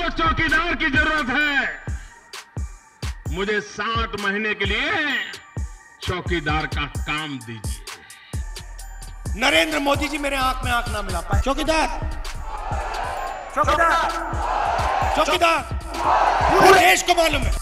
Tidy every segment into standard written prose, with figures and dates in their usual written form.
चौकीदार की जरूरत है। मुझे 60 महीने के लिए चौकीदार का काम दीजिए। नरेंद्र मोदी जी मेरे आंख में आंख ना मिला पाए। चौकीदार, चौकीदार, चौकीदार, पूरे देश को मालूम है।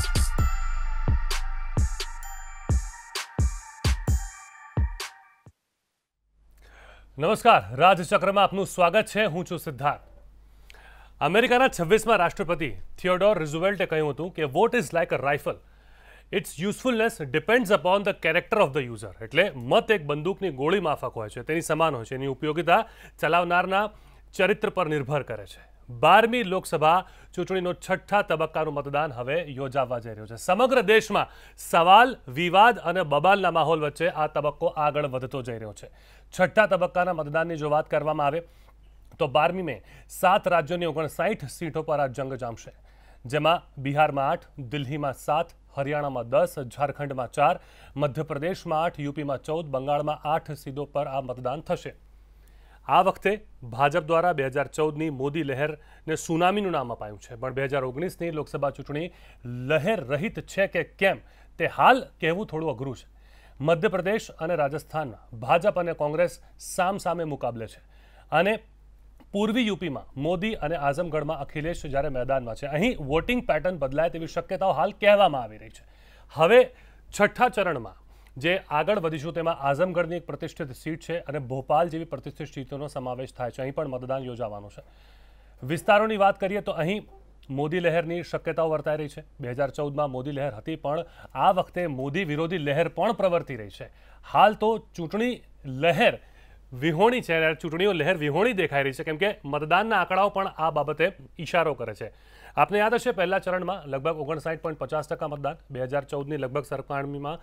નમસ્કાર, રાજચક્રમાં આપનું સ્વાગત છે. હું છું સિદ્ધાર્થ. અમેરિકાના 26મા રાષ્ટ્રપતિ થિયોડોર રૂઝવેલ્ટે કહ્યું હતું કે what is like a rifle, its usefulness depends upon the character of the user. એટલે મત એક બંદૂકની ગોળી માફક હોય છે, તેની સમાન હોય છે. એની ઉપયોગિતા ચલાવનારના ચરિત્ર પર નિર્ભર કરે છે. 12મી લોકસભા ચૂંટણીનો છઠ્ઠા તબક્કાનું મતદાન હવે યોજાવા જઈ રહ્યું છે. સમગ્ર દેશમાં સવાલ, વિવાદ અને બબાલના માહોલ વચ્ચે આ તબક્કો આગળ વધતો જઈ રહ્યો છે. છઠ્ઠા તબક્કાના મતદાનની જો વાત કરવામાં આવે તો 12મી મે 7 રાજ્યોની 59 સીટો પર આ જંગ જામશે, જેમાં બિહારમાં 8, દિલ્હીમાં 7, હરિયાણામાં 10, ઝારખંડમાં 4, મધ્યપ્રદેશમાં 8, યુપીમાં 14, બંગાળમાં 8 સીટો પર આ મતદાન થશે. આ વખતે ભાજપ દ્વારા 2014ની મોદી લહેરને સુનામીનું નામ અપાયું છે, પણ 2019ની લોકસભા ચૂંટણી લહેર રહિત છે કે કેમ તે હાલ કહેવું થોડું અઘરું છે. મધ્યપ્રદેશ અને રાજસ્થાનમાં ભાજપ અને કોંગ્રેસ સામસામે મુકાબલે છે, અને પૂર્વી યુપીમાં મોદી અને આઝમગઢમાં અખિલેશ જ્યારે મેદાનમાં છે. અહીં વોટિંગ પેટર્ન બદલાય તેવી શક્યતાઓ હાલ કહેવામાં આવી રહી છે. હવે છઠ્ઠા ચરણમાં જે આગળ વધીશું તેમાં આઝમગઢની એક પ્રતિષ્ઠિત સીટ છે અને ભોપાલ જેવી પ્રતિષ્ઠિત સીટોનો સમાવેશ થાય છે. અહીં પણ મતદાન યોજાવાનું છે. વિસ્તારોની વાત કરીએ તો અહીં મોદી લહેરની શક્યતાઓ વર્તાઈ રહી છે. 2014માં મોદી લહેર હતી, પણ આ વખતે મોદી વિરોધી લહેર પણ પ્રવર્તી રહી છે. હાલ તો ચૂંટણી લહેર વિહોણી છે, ચૂંટણીઓ લહેર વિહોણી દેખાઈ રહી છે, કેમ કે મતદાનના આંકડાઓ પણ આ બાબતે ઇશારો કરે છે. આપને યાદ હશે પહેલા ચરણમાં લગભગ 59.50% મતદાન, 2014ની લગભગ સરખામણીમાં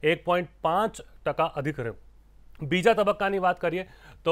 1.5% અધિક રહ્યું. બીજા તબક્કાની વાત કરીએ તો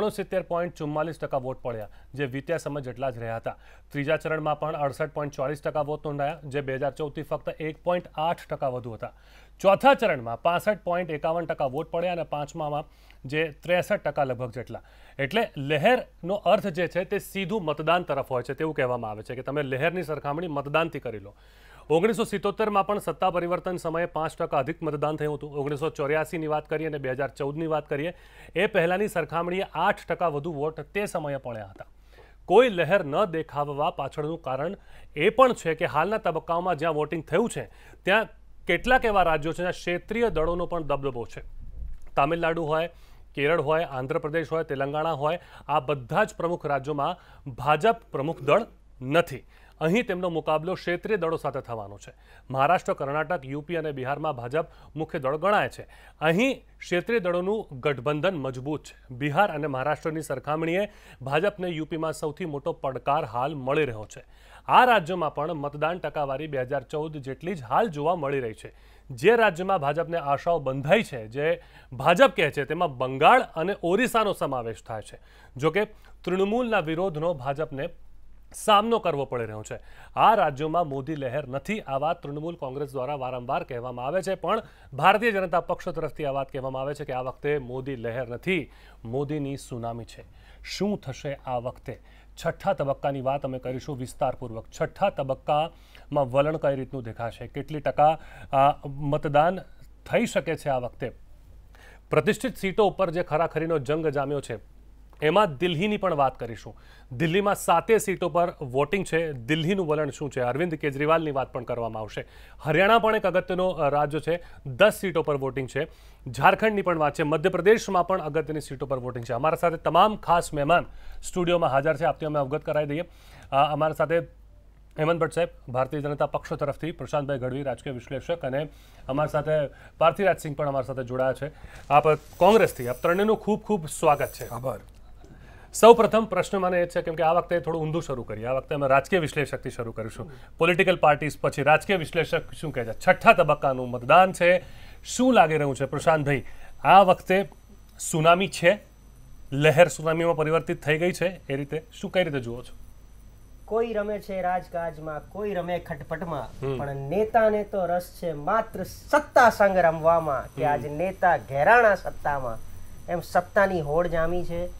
69.44% વોટ પડ્યા, જે વિત્યા સમય જેટલા જ રહ્યા હતા. ત્રીજા ચરણમાં પણ 68.44% વોટ નોંધાયા, જે 2014થી ફક્ત 1.8% વધુ હતા. ચોથા ચરણમાં 65.51% વોટ પડ્યા અને પાંચમામાં જે 63% લગભગ જેટલા. એટલે લહેરનો અર્થ જે છે તે સીધું મતદાન તરફ હોય છે, તેવું કહેવામાં આવે છે કે તમે લહેરની સરખામણી મતદાનથી કરી લો. 1977માં પણ સત્તા પરિવર્તન સમયે 5% અધિક મતદાન થયું હતું. 1984ની વાત કરીએ અને 2014ની વાત કરીએ, એ પહેલાંની સરખામણીએ 8% વધુ વોટ તે સમયે પડ્યા હતા. કોઈ લહેર ન દેખાવા પાછળનું કારણ એ પણ છે કે હાલના તબક્કાઓમાં જ્યાં વોટિંગ થયું છે ત્યાં કેટલાક એવા રાજ્યો છે જ્યાં ક્ષેત્રીય દળોનો પણ દબદબો છે. તામિલનાડુ હોય, કેરળ હોય, આંધ્રપ્રદેશ હોય, તેલંગાણા હોય, આ બધા જ પ્રમુખ રાજ્યોમાં ભાજપ પ્રમુખ દળ નથી. અહીં તેમનો મુકાબલો ક્ષેત્રીય દળો સાથે થવાનો છે. મહારાષ્ટ્ર, કર્ણાટક, યુપી અને બિહારમાં ભાજપ મુખ્ય દળ ગણાય છે. અહીં ક્ષેત્રીય દળોનું ગઠબંધન મજબૂત છે. બિહાર અને મહારાષ્ટ્રની સરખામણીએ ભાજપને યુપીમાં સૌથી મોટો પડકાર હાલ મળી રહ્યો છે. આ રાજ્યોમાં પણ મતદાન ટકાવારી 2014 જેટલી જ હાલ જોવા મળી રહી છે. જે રાજ્યમાં ભાજપને આશાઓ બંધાઈ છે, જે ભાજપ કહે છે, તેમાં બંગાળ અને ઓરિસ્સાનો સમાવેશ થાય છે. જોકે તૃણમૂલના વિરોધનો ભાજપને સામનો કરવો પડી રહ્યો છે. આ રાજ્યોમાં મોદી લહેર નથી. આ વાત તૃણમૂલ કોંગ્રેસ દ્વારા વારંવાર કહેવામાં આવે છે, પણ ભારતીય જનતા પક્ષ તરફથી આ વાત કહેવામાં આવે છે કે આ વખતે મોદી લહેર નથી, મોદીની સુનામી છે. શું થશે આ વખતે? છઠ્ઠા તબક્કાની વાત અમે કરીશું વિસ્તારપૂર્વક. છઠ્ઠા તબક્કામાં વલણ કઈ રીતનું દેખાશે, કેટલી ટકા મતદાન થઈ શકે છે આ વખતે? પ્રતિષ્ઠિત સીટો ઉપર જે ખરાખરીનો જંગ જામ્યો છે એમાં દિલ્હીની પણ વાત કરીશું. દિલ્હીમાં 7 સીટો પર વોટિંગ છે. દિલ્હીનું વલણ શું છે? અરવિંદ કેજરીવાલની વાત પણ કરવામાં આવશે. હરિયાણા પણ એક અગત્યનો રાજ્ય છે, 10 સીટો પર વોટિંગ છે. ઝારખંડની પણ વાત છે. મધ્યપ્રદેશમાં પણ અગત્યની સીટો પર વોટિંગ છે. અમારા સાથે તમામ ખાસ મહેમાન સ્ટુડિયોમાં હાજર છે. આપથી અમે અવગત કરાવી દઈએ. અમારા સાથે હેમંત ભટ્ટ સાહેબ, ભારતીય જનતા પક્ષ તરફથી, પ્રશાંતભાઈ ગઢવી, રાજકીય વિશ્લેષક, અને અમારી સાથે પાર્થિરાજસિંહ પણ અમારી સાથે જોડાયા છે આપ કોંગ્રેસથી. આપ ત્રણેયનું ખૂબ ખૂબ સ્વાગત છે. આભાર. સૌ પ્રથમ પ્રશ્ન મને એ છે, કેમ કે આ વખતે થોડું ઊંધું શરૂ કરીએ. આ વખતે અમે રાજકીય વિશ્લેષકથી શરૂ કરીશું. પોલિટિકલ પાર્ટીઝ પછી રાજકીય વિશ્લેષક શું કહે છે? છઠ્ઠા તબક્કાનું મતદાન છે, શું લાગી રહ્યું છે પ્રશાંતભાઈ? આ વખતે સુનામી છે, લહેર સુનામીમાં પરિવર્તિત થઈ ગઈ છે, એ રીતે શું કઈ રીતે જુઓ છો? કોઈ રમે છે રાજકાજમાં, કોઈ રમે ખટપટમાં, પણ નેતાને તો રસ છે માત્ર સત્તા સંગ રમવામાં, કે આજ નેતા ઘેરાણા સત્તામાં. એમ સત્તાની હોડ જામી છે.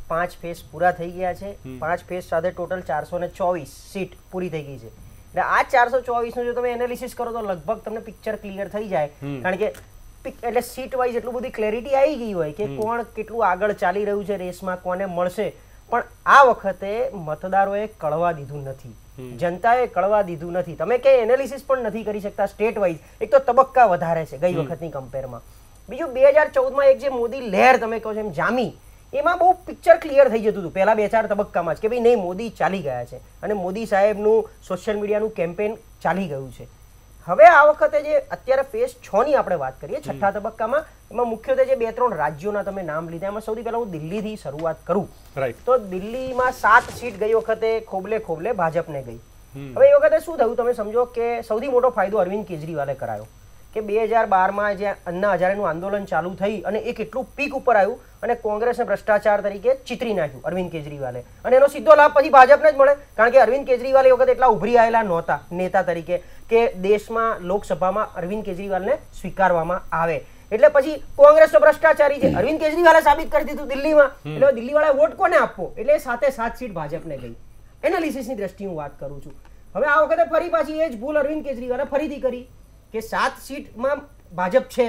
5 ફેઝ પૂરા થઈ ગયા છે. 5 ફેઝ સાથે ટોટલ 424 સીટ પૂરી થઈ ગઈ છે. એટલે આ 424 નું જો તમે એનાલિસિસ કરો તો લગભગ તમને પિક્ચર ક્લિયર થઈ જાય. કારણ કે એટલે સીટ વાઇઝ એટલું બધી ક્લેરિટી આવી ગઈ હોય કે કોણ કેટલું આગળ ચાલી રહ્યું છે રેસમાં, કોને મળશે. પણ આ વખતે મતદારોએ કળવા દીધું નથી, જનતાએ કળવા દીધું નથી. તમે કે એનાલિસિસ પણ નથી કરી શકતા સ્ટેટ વાઇઝ. એક તો તબક્કા વધારે છે ગઈ વખતની કમ્પેરમાં. બીજું 2014માં એક જે મોદી લહેર તમે કહો છો એમ જામી, એમાં બહુ પિક્ચર ક્લિયર થઈ જતું હતું પહેલા 2-4 તબક્કામાં જ કે ભાઈ નહીં મોદી ચાલી ગયા છે અને મોદી સાહેબનું સોશિયલ મીડિયાનું કેમ્પેન ચાલી ગયું છે. હવે આ વખતે જે અત્યારે ફેઝ 6ની આપણે વાત કરીએ, 6થા તબક્કામાં, એમાં મુખ્યત્વે જે 2-3 રાજ્યોના તમે નામ લીધા, એમાં સૌથી પહેલા હું દિલ્હીથી શરૂઆત કરું તો દિલ્હીમાં 7 સીટ ગઈ વખતે ખોબલે ભાજપને ગઈ. હવે એ વખતે શું થયું તમે સમજો કે સૌથી મોટો ફાયદો અરવિંદ કેજરીવાલે કરાયો કે 2012માં જે અન્ના હજારેનું આંદોલન ચાલુ થઈ અને એ કેટલું પીક ઉપર આવ્યું અને કોંગ્રેસને ભ્રષ્ટાચાર તરીકે ચિતરી નાખ્યું અરવિંદ કેજરીવાલે, અને એનો સીધો લાભ પછી ભાજપને જ મળે. કારણ કે અરવિંદ કેજરીવાલ એ વખતે એટલા ઉભરી આવેલા નહોતા નેતા તરીકે કે દેશમાં લોકસભામાં અરવિંદ કેજરીવાલને સ્વીકારવામાં આવે. એટલે પછી કોંગ્રેસ તો ભ્રષ્ટાચારી છે, અરવિંદ કેજરીવાલે સાબિત કરી દીધું દિલ્હીમાં. એટલે દિલ્હીવાળાએ વોટ કોને આપવો, એટલે સાથે 7 સીટ ભાજપને ગઈ. એનાલિસિસની દ્રષ્ટિએ હું વાત કરું છું. હવે આ વખતે ફરી પાછી એ જ ભૂલ અરવિંદ કેજરીવાલે ફરીથી કરી કે 7 સીટમાં ભાજપ છે.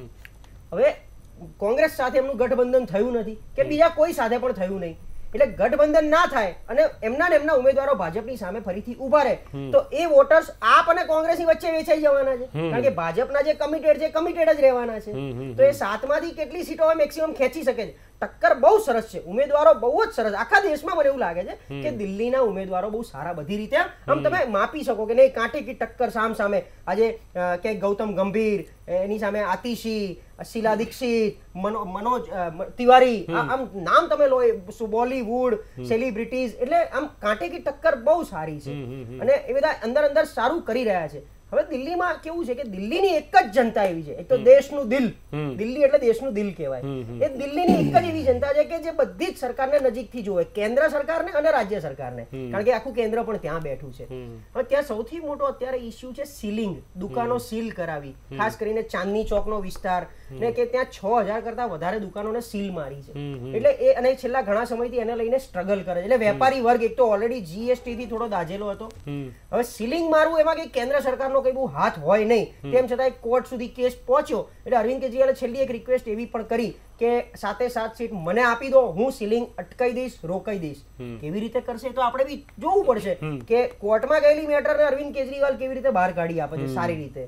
હવે કોંગ્રેસ સાથે એમનું ગઠબંધન થયું નથી કે બીજા કોઈ સાથે પણ થયું નહીં. એટલે ગઠબંધન ના થાય અને એમના ઉમેદવારો ભાજપની સામે ફરીથી ઉભા રહે તો એ વોટર્સ આપ અને કોંગ્રેસની વચ્ચે વેચાઈ જવાના છે. કારણ કે ભાજપના જે કમિટેડ છે કમિટેડ જ રહેવાના છે. તો એ 7માંથી કેટલી સીટો મેક્સિમમ ખેંચી શકે છે. ટક્કર બહુ સરસ છે, ઉમેદવારો બહુ જ સરસ. આખા દેશમાં મને એવું લાગે છે કે દિલ્હીના ઉમેદવારો બહુ સારા બધી રીતે આમ તમે માપી શકો કે નહીં કાંટે કી ટક્કર સામે. આજે કે ગૌતમ ગંભીર, એની સામે આતિશી, શીલા દીક્ષિત, મનોજ તિવારી, આમ નામ તમે લો, બોલીવુડ સેલિબ્રિટીઝ, એટલે આમ કાંટે કી ટક્કર બહુ સારી છે અને એ બધા અંદર સારું કરી રહ્યા છે. હવે દિલ્હીમાં કેવું છે કે દિલ્હીની એક જ જનતા એવી છે, એક તો દેશનું દિલ, દિલ્હી એટલે દેશનું દિલ કહેવાય. એ દિલ્હીની એક જ એવી જનતા છે કે જે બધી જ સરકારને નજીકથી જોવે, કેન્દ્ર સરકારને અને રાજ્ય સરકારને. કારણ કે આખું કેન્દ્ર પણ ત્યાં બેઠું છે. હવે ત્યાં સૌથી મોટો અત્યારે ઇસ્યુ છે સીલિંગ, દુકાનો સીલ કરાવી, ખાસ કરીને ચાંદની ચોકનો વિસ્તાર ને કે ત્યાં 6000 કરતા વધારે દુકાનોને સીલ મારી છે. એટલે એ અને છેલ્લા ઘણા સમયથી એને લઈને સ્ટ્રગલ કરે છે. એટલે વેપારી વર્ગ એક તો ઓલરેડી જીએસટી થી થોડો દાઝેલો હતો. હવે સીલિંગ મારવું એમાં કે કેન્દ્ર સરકારનો કઈ બહુ હાથ હોય નહીં, તેમ છતાં કોર્ટ સુધી કેસ પહોંચ્યો. એટલે અરવિંદ કેજરીવાલે છેલ્લી એક રિક્વેસ્ટ એવી પણ કરી કે 7 સીટ મને આપી દો, હું સીલિંગ અટકાઈ દઈશ, રોકાઈ દઈશ. કેવી રીતે કરશે તો આપણે બી જોવું પડશે કે કોર્ટમાં ગયેલી મેટરને અરવિંદ કેજરીવાલ કેવી રીતે બહાર કાઢી આપે છે સારી રીતે.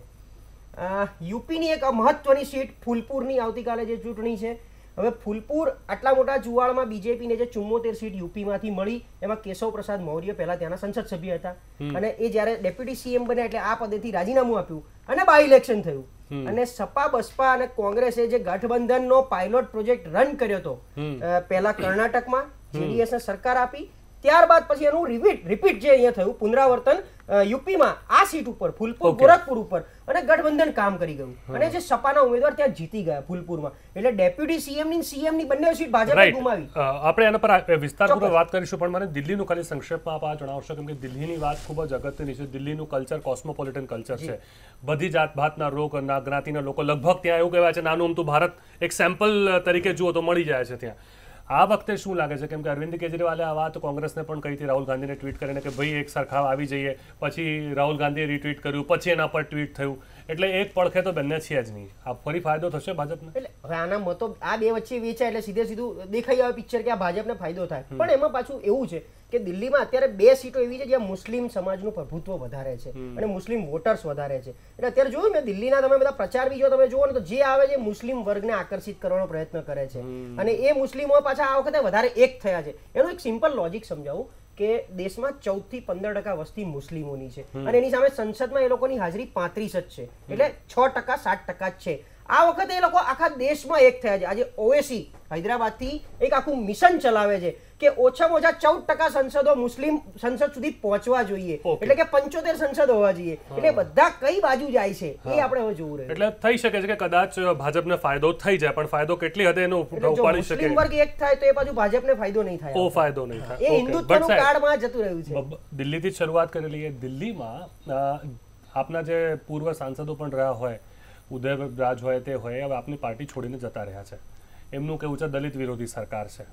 યુપીની એક મહત્વની સીટ ફૂલપુરની આવતીકાલે જે ચૂંટણી છે. હવે ફૂલપુર આટલા મોટા જુવાળમાં બીજેપીને જે 74 સીટ યુપીમાંથી મળી, એમાં કેશવ પ્રસાદ મૌર્ય પહેલા ત્યાંના સંસદ સભ્ય હતા અને એ જ્યારે ડેપ્યુટી સીએમ બન્યા એટલે આ પદેથી રાજીનામું આપ્યું અને બાય ઇલેક્શન થયું. અને સપા બસપા અને કોંગ્રેસે જે ગઠબંધનનો પાયલોટ પ્રોજેક્ટ રન કર્યો હતો પહેલા કર્ણાટકમાં, જેડીએસને સરકાર આપી, ત્યારબાદ પછી એનું રિપીટ જે અહીંયા થયું પુનરાવર્તન યુપીમાં આ સીટ ઉપર ફૂલપુર ગોરખપુર ઉપર, અને ગઠબંધન કામ કરી ગયું અને જે સપાના ઉમેદવાર ત્યાં જીતી ગયા ફૂલપુરમાં. એટલે ડેપ્યુટી સીએમની બંને સીટ ભાજપે ગુમાવી. આપણે એના પર વિસ્તારપૂર્વક વાત કરીશું, પણ મને દિલ્હીનું ખાલી સંક્ષેપમાં આપ જણાવશો કેમ કે દિલ્હીની વાત ખૂબ જ અગત્યની છે. દિલ્હીનું કલ્ચર કોસ્મોપોલિટન કલ્ચર છે. બધી જાત ભાતના લોકો, જ્ઞાતિના લોકો લગભગ ત્યાં એવું કહેવાય છે નાનું અમતું ભારત એક સેમ્પલ તરીકે જુઓ તો મળી જાય છે ત્યાં. આ વખતે શું લાગે છે કેમ કે અરવિંદ કેજરીવાલે આ વાત કોંગ્રેસને પણ કહી હતી, રાહુલ ગાંધીને ટ્વીટ કરીને કે ભાઈ એક સરખા આવી જઈએ, પછી રાહુલ ગાંધીએ રીટ્વીટ કર્યું, પછી એના પર ટ્વીટ થયું. એટલે એક પડખે તો બંને છે જ નહીં. આ ફરી ફાયદો થશે ભાજપને? એટલે હવે આના મતો આ બે વચ્ચે વેચાય એટલે સીધું દેખાઈ આવે પિક્ચર કે આ ભાજપને ફાયદો થાય. પણ એમાં પાછું એવું છે કે દિલ્હીમાં અત્યારે 2 સીટો એવી છે જ્યાં મુસ્લિમ સમાજનું પ્રભુત્વ વધારે છે અને મુસ્લિમ વોટર્સ વધારે છે. એટલે અત્યારે જોયું ને દિલ્હીના તમે બધા પ્રચાર બીજો તમે જુઓ ને તો જે આવે છે મુસ્લિમ વર્ગને આકર્ષિત કરવાનો પ્રયત્ન કરે છે અને એ મુસ્લિમો પાછા આ વખતે વધારે એક થયા છે. એનું એક સિમ્પલ લોજિક સમજાવું કે દેશમાં 14 થી 15% વસ્તી મુસ્લિમોની છે અને એની સામે સંસદમાં એ લોકોની હાજરી 35 જ છે. એટલે 6% 7% જ છે. આ વખતે એ લોકો આખા દેશમાં એક થયા છે. આજે ઓએસી હૈદરાબાદથી એક આખું મિશન ચલાવે છે કે ઓછામાં ઓછા 14% સંસદો મુસ્લિમ સંસદ સુધી પહોંચવા જોઈએ. એટલે કે 75 સંસદ હોવા જોઈએ. એટલે બધા કઈ બાજુ જાય છે એ આપણે હવે જોવું રહ્યું. એટલે થઈ શકે છે કે કદાચ ભાજપને ફાયદો થઈ જાય, પણ ફાયદો કેટલી હદે એનો ઉપાડી શકે. મુસ્લિમ વર્ગ એક થાય તો એ બાજુ ભાજપને ફાયદો નહીં થાય. ફાયદો નહીં થાય. એ હિન્દુત્વનું કાર્ડમાં જતું રહ્યું છે. દિલ્હીથી જ શરૂઆત કરી લઈએ. દિલ્હીમાં આપના જે પૂર્વ સાંસદો પણ રહ્યા હોય, ઉદય રાજ હોય તે હોય, હવે આપની પાર્ટી છોડીને જતા રહ્યા છે. એમનું કહેવું છે દલિત વિરોધી સરકાર છે.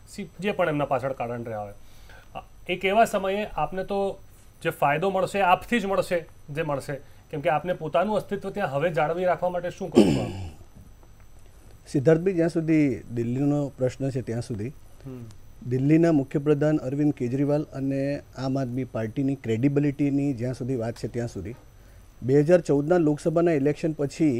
જે પણ એમના પાછળ કારણ રહ્યા હોય, એક એવા સમયે આપને તો જે ફાયદો મળશે આપથી જ મળશે જે મળશે, કેમ કે આપને પોતાનું અસ્તિત્વ ત્યાં હવે જાળવી રાખવા માટે શું કરવું? સિદ્ધાર્થભાઈ, જ્યાં સુધી દિલ્હીનો પ્રશ્ન છે ત્યાં સુધી દિલ્હીના મુખ્યપ્રધાન અરવિંદ કેજરીવાલ અને આમ આદમી પાર્ટીની ક્રેડિબિલિટીની જ્યાં સુધી વાત છે ત્યાં સુધી 2014ના લોકસભાના ઇલેક્શન પછી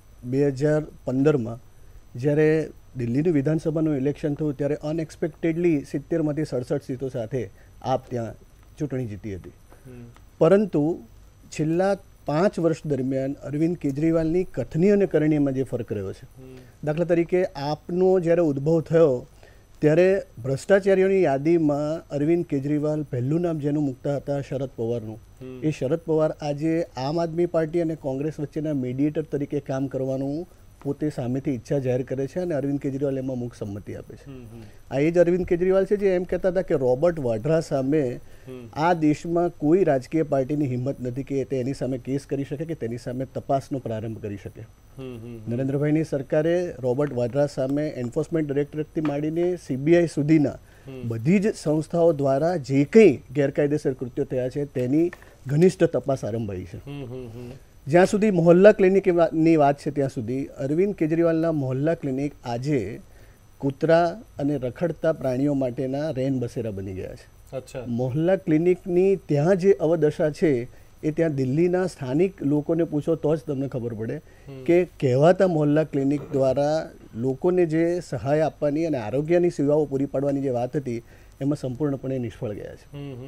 2015માં જ્યારે દિલ્હીનું વિધાનસભાનું ઇલેક્શન થયું ત્યારે અનએક્સપેક્ટેડલી 70માંથી 67 સીટો સાથે આપ ત્યાં ચૂંટણી જીતી હતી. પરંતુ છેલ્લા 5 વર્ષ દરમિયાન અરવિંદ કેજરીવાલની કથની અને કરણીમાં જે ફરક રહ્યો છે, દાખલા તરીકે આપનો જ્યારે ઉદ્ભવ થયો ત્યારે ભ્રષ્ટાચારીઓની યાદીમાં અરવિંદ કેજરીવાલ પહેલું નામ જેનું મૂકતા હતા શરદ પવારનું, એ શરદ પવાર આજે આમ આદમી પાર્ટી અને કોંગ્રેસ વચ્ચેના મીડિયેટર તરીકે કામ કરવાનું પોતે સામેથી ઈચ્છા જાહેર કરે છે અને અરવિંદ કેજરીવાલ એમાં મુખ સંમતિ આપે છે. આ એ જ અરવિંદ કેજરીવાલ છે જે એમ કહેતા હતા કે રોબર્ટ વાડ્રા સામે આ દેશમાં કોઈ રાજકીય પાર્ટીની હિંમત નથી કે તે એની સામે કેસ કરી શકે કે તેની સામે તપાસનો પ્રારંભ કરી શકે. નરેન્દ્રભાઈની સરકારે રોબર્ટ વાડ્રા સામે એન્ફોર્સમેન્ટ ડાયરેક્ટરેટથી માંડીને CBI સુધીના બધી જ સંસ્થાઓ દ્વારા જે કંઈ ગેરકાયદેસર કૃત્યો થયા છે તેની ઘનિષ્ઠ તપાસ આરંભાઈ છે. જ્યાં સુધી મોહલ્લા ક્લિનિકની વાત છે ત્યાં સુધી અરવિંદ કેજરીવાલના મોહલ્લા ક્લિનિક આજે કૂતરા અને રખડતા પ્રાણીઓ માટેના રેન બસેરા બની ગયા છે. મોહલ્લા ક્લિનિકની ત્યાં જે અવદશા છે એ ત્યાં દિલ્હીના સ્થાનિક લોકોને પૂછો તો જ તમને ખબર પડે કે કહેવાતા મોહલ્લા ક્લિનિક દ્વારા લોકોને જે સહાય આપવાની અને આરોગ્યની સેવાઓ પૂરી પાડવાની જે વાત હતી એમાં સંપૂર્ણપણે નિષ્ફળ ગયા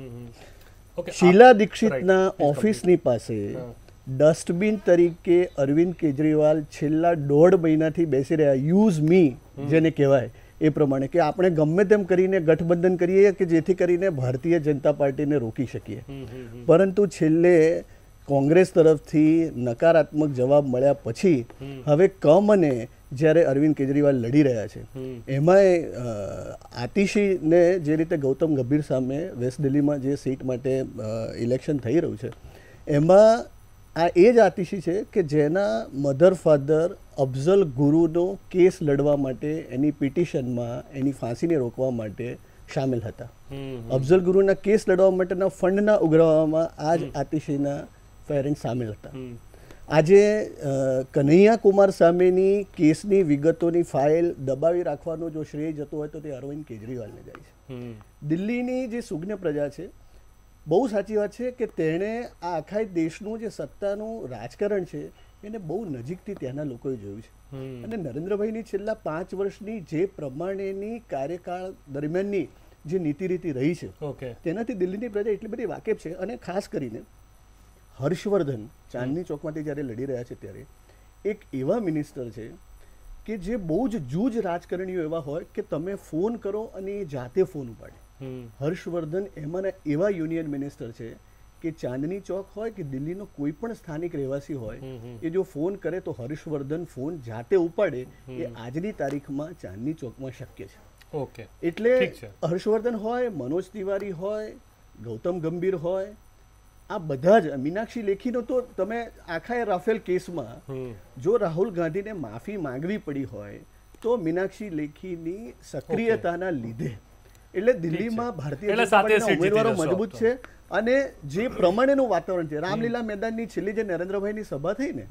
છે. શીલા દીક્ષિતના ઓફિસની પાસે ડસ્ટબિન તરીકે અરવિંદ કેજરીવાલ છેલ્લા 1.5 મહિનાથી બેસી રહ્યા, યુઝ મી જેને કહેવાય એ પ્રમાણે કે આપણે ગમે તેમ કરીને ગઠબંધન કરીએ કે જેથી કરીને ભારતીય જનતા પાર્ટીને રોકી શકીએ. પરંતુ છેલ્લે કોંગ્રેસ તરફથી નકારાત્મક જવાબ મળ્યા પછી હવે કમને જ્યારે અરવિંદ કેજરીવાલ લડી રહ્યા છે એમાંય આતિશીને જે રીતે ગૌતમ ગંભીર સામે વેસ્ટ દિલ્હીમાં જે સીટ માટે ઇલેક્શન થઈ રહ્યું છે એમાં આ એ જ આતિશી છે કે જેના મધર ફાધર અફઝલ ગુરુનો કેસ લડવા માટે એની પિટિશનમાં એની ફાંસીને રોકવા માટે સામેલ હતા. અફઝલ ગુરુના કેસ લડવા માટેના ફંડના ઉઘરાવવામાં આ જ આતિશીના પેરેન્ટ સામેલ હતા. આજે કન્હૈયા કુમાર સામેની કેસની વિગતોની ફાઇલ દબાવી રાખવાનો જો શ્રેય જતો હોય તો તે અરવિંદ કેજરીવાલને જાય છે. દિલ્હીની જે સુજ્ઞ પ્રજા છે, બહુ સાચી વાત છે કે તેણે આ આખા દેશનું જે સત્તાનું રાજકારણ છે એને બહુ નજીકથી ત્યાંના લોકોએ જોયું છે. અને નરેન્દ્રભાઈની છેલ્લા 5 વર્ષની જે પ્રમાણેની કાર્યકાળ દરમિયાનની જે નીતિ રીતિ રહી છે તેનાથી દિલ્હીની પ્રજા એટલી બધી વાકેફ છે. અને ખાસ કરીને હર્ષવર્ધન ચાંદની ચોકમાંથી જ્યારે લડી રહ્યા છે ત્યારે એક એવા મિનિસ્ટર છે કે જે બહુ જ જૂજ રાજકારણીઓ એવા હોય કે તમે ફોન કરો અને એ જાતે ફોન ઉપાડે. હર્ષવર્ધન એમાંના એવા યુનિયન મિનિસ્ટર છે કે ચાંદની ચોક હોય કે દિલ્હીનો કોઈ પણ સ્થાનિક રહેવાસી હોય એ જો ફોન કરે તો હર્ષવર્ધન ફોન જાતે ઉપાડે એ આજની તારીખમાં ચાંદની ચોકમાં શક્ય છે. એટલે હર્ષવર્ધન હોય, મનોજ તિવારી હોય, ગૌતમ ગંભીર હોય, આ બધા જ મીનાક્ષી લેખીનો તો તમે આખા રાફેલ કેસમાં જો રાહુલ ગાંધીને માફી માંગવી પડી હોય તો મીનાક્ષી લેખીની સક્રિયતાના લીધે. એટલે દિલ્હીમાં ભારતીય જનતા પાર્ટીના ઉમેદવારો મજબૂત છે અને જે પ્રમાણેનું વાતાવરણ છે, રામલીલા મેદાનની છેલ્લી જે નરેન્દ્રભાઈની સભા થઈ ને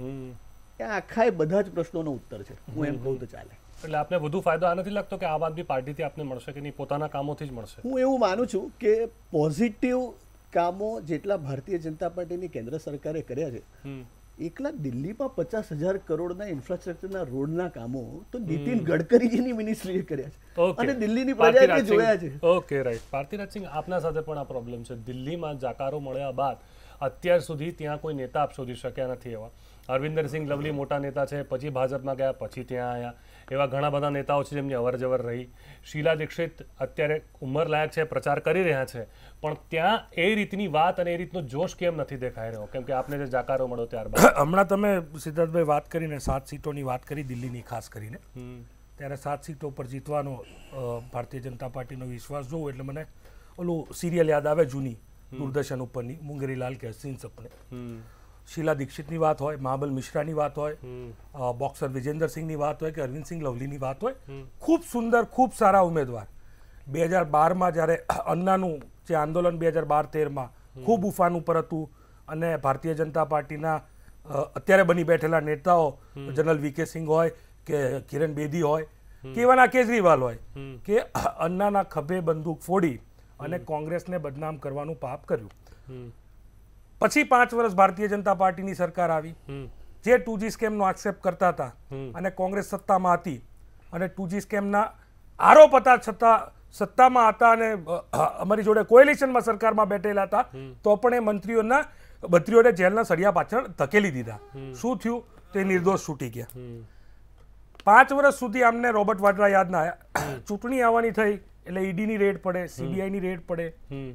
એ આખા બધા જ પ્રશ્નોનો ઉત્તર છે, હું એમ કહું તો ચાલે. એટલે આપને વધુ ફાયદો આ નથી લાગતો કે આમ આદમી પાર્ટીથી આપને મળશે કે નહીં, પોતાના કામોથી જ મળશે? હું એવું માનું છું કે પોઝિટિવ કામો જેટલા ભારતીય જનતા પાર્ટીની કેન્દ્ર સરકારે કર્યા છે, એકલા દિલ્હીમાં 50,000 કરોડના ઇન્ફ્રાસ્ટ્રક્ચરના રોડના કામો તો નીતિન ગડકરીજીની મિનિસ્ટ્રીએ કર્યા છે અને દિલ્હીની પ્રજાએ જોયા છે. Okay, right. પાર્થિરાજસિંહ, આપના સાથે પણ આ પ્રોબ્લેમ છે. દિલ્હીમાં જાકારો મળ્યા બાદ અત્યાર સુધી ત્યાં કોઈ નેતા આપ શોધી શક્યા નથી. એવા અરવિંદરસિંહ લવલી મોટા નેતા છે, પછી ભાજપમાં ગયા, પછી ત્યાં આવ્યા. એવા ઘણા બધા નેતાઓ છે જેમની અવર જવર રહી. શીલા દીક્ષિત અત્યારે ઉંમર લાયક છે, પ્રચાર કરી રહ્યા છે, પણ ત્યાં એ રીતની વાત અને એ રીતનો જોશ કેમ નથી દેખાઈ રહ્યો? કેમ કે આપને જે જાકારો મળ્યો ત્યારબાદ. હમણાં તમે સિદ્ધાર્થભાઈ વાત કરીને 7 સીટોની વાત કરી દિલ્હીની ખાસ કરીને, ત્યારે 7 સીટો પર જીતવાનો ભારતીય જનતા પાર્ટીનો વિશ્વાસ જોઉં એટલે મને ઓલું સિરિયલ યાદ આવે જૂની દૂરદર્શન ઉપરની, મુંગેરીલાલ કે હસીન સપને. શીલા દીક્ષિતની વાત હોય, મહાબલ મિશ્રાની વાત હોય, બોક્સર વિજેન્દ્રસિંહની વાત હોય કે અરવિંદસિંહ લવલીની વાત હોય, ખૂબ સુંદર, ખૂબ સારા ઉમેદવાર. 2012માં જ્યારે અન્નાનું જે આંદોલન 2012-13માં ખૂબ ઉફાન ઉપર હતું અને ભારતીય જનતા પાર્ટીના અત્યારે બની બેઠેલા નેતાઓ જનરલ વીકે સિંહ હોય કે કિરણ બેદી હોય કે એવાના કેજરીવાલ હોય કે અન્નાના ખભે બંદૂક ફોડી અને કોંગ્રેસને બદનામ કરવાનું પાપ કર્યું. પછી 5 વર્ષ ભારતીય જનતા પાર્ટીની સરકાર આવી જે 2G સ્કેમનો આક્ષેપ કરતા હતા અને કોંગ્રેસ સત્તામાં હતી અને 2G સ્કેમના આરોપ હતા છતાં સત્તામાં હતા અને અમારી જોડે કોએલિશનમાં સરકારમાં બેઠેલા હતા તો પણ એ મંત્રીઓને જેલના સળિયા પાછળ ધકેલી દીધા. શું થયું? તે નિર્દોષ છૂટી ગયા. 5 વર્ષ સુધી આમને રોબર્ટ વાડ્રા યાદ ના આવ્યા. ચૂંટણી આવવાની થઈ એટલે ઈડીની રેડ પડે, સીબીઆઈની રેડ પડે.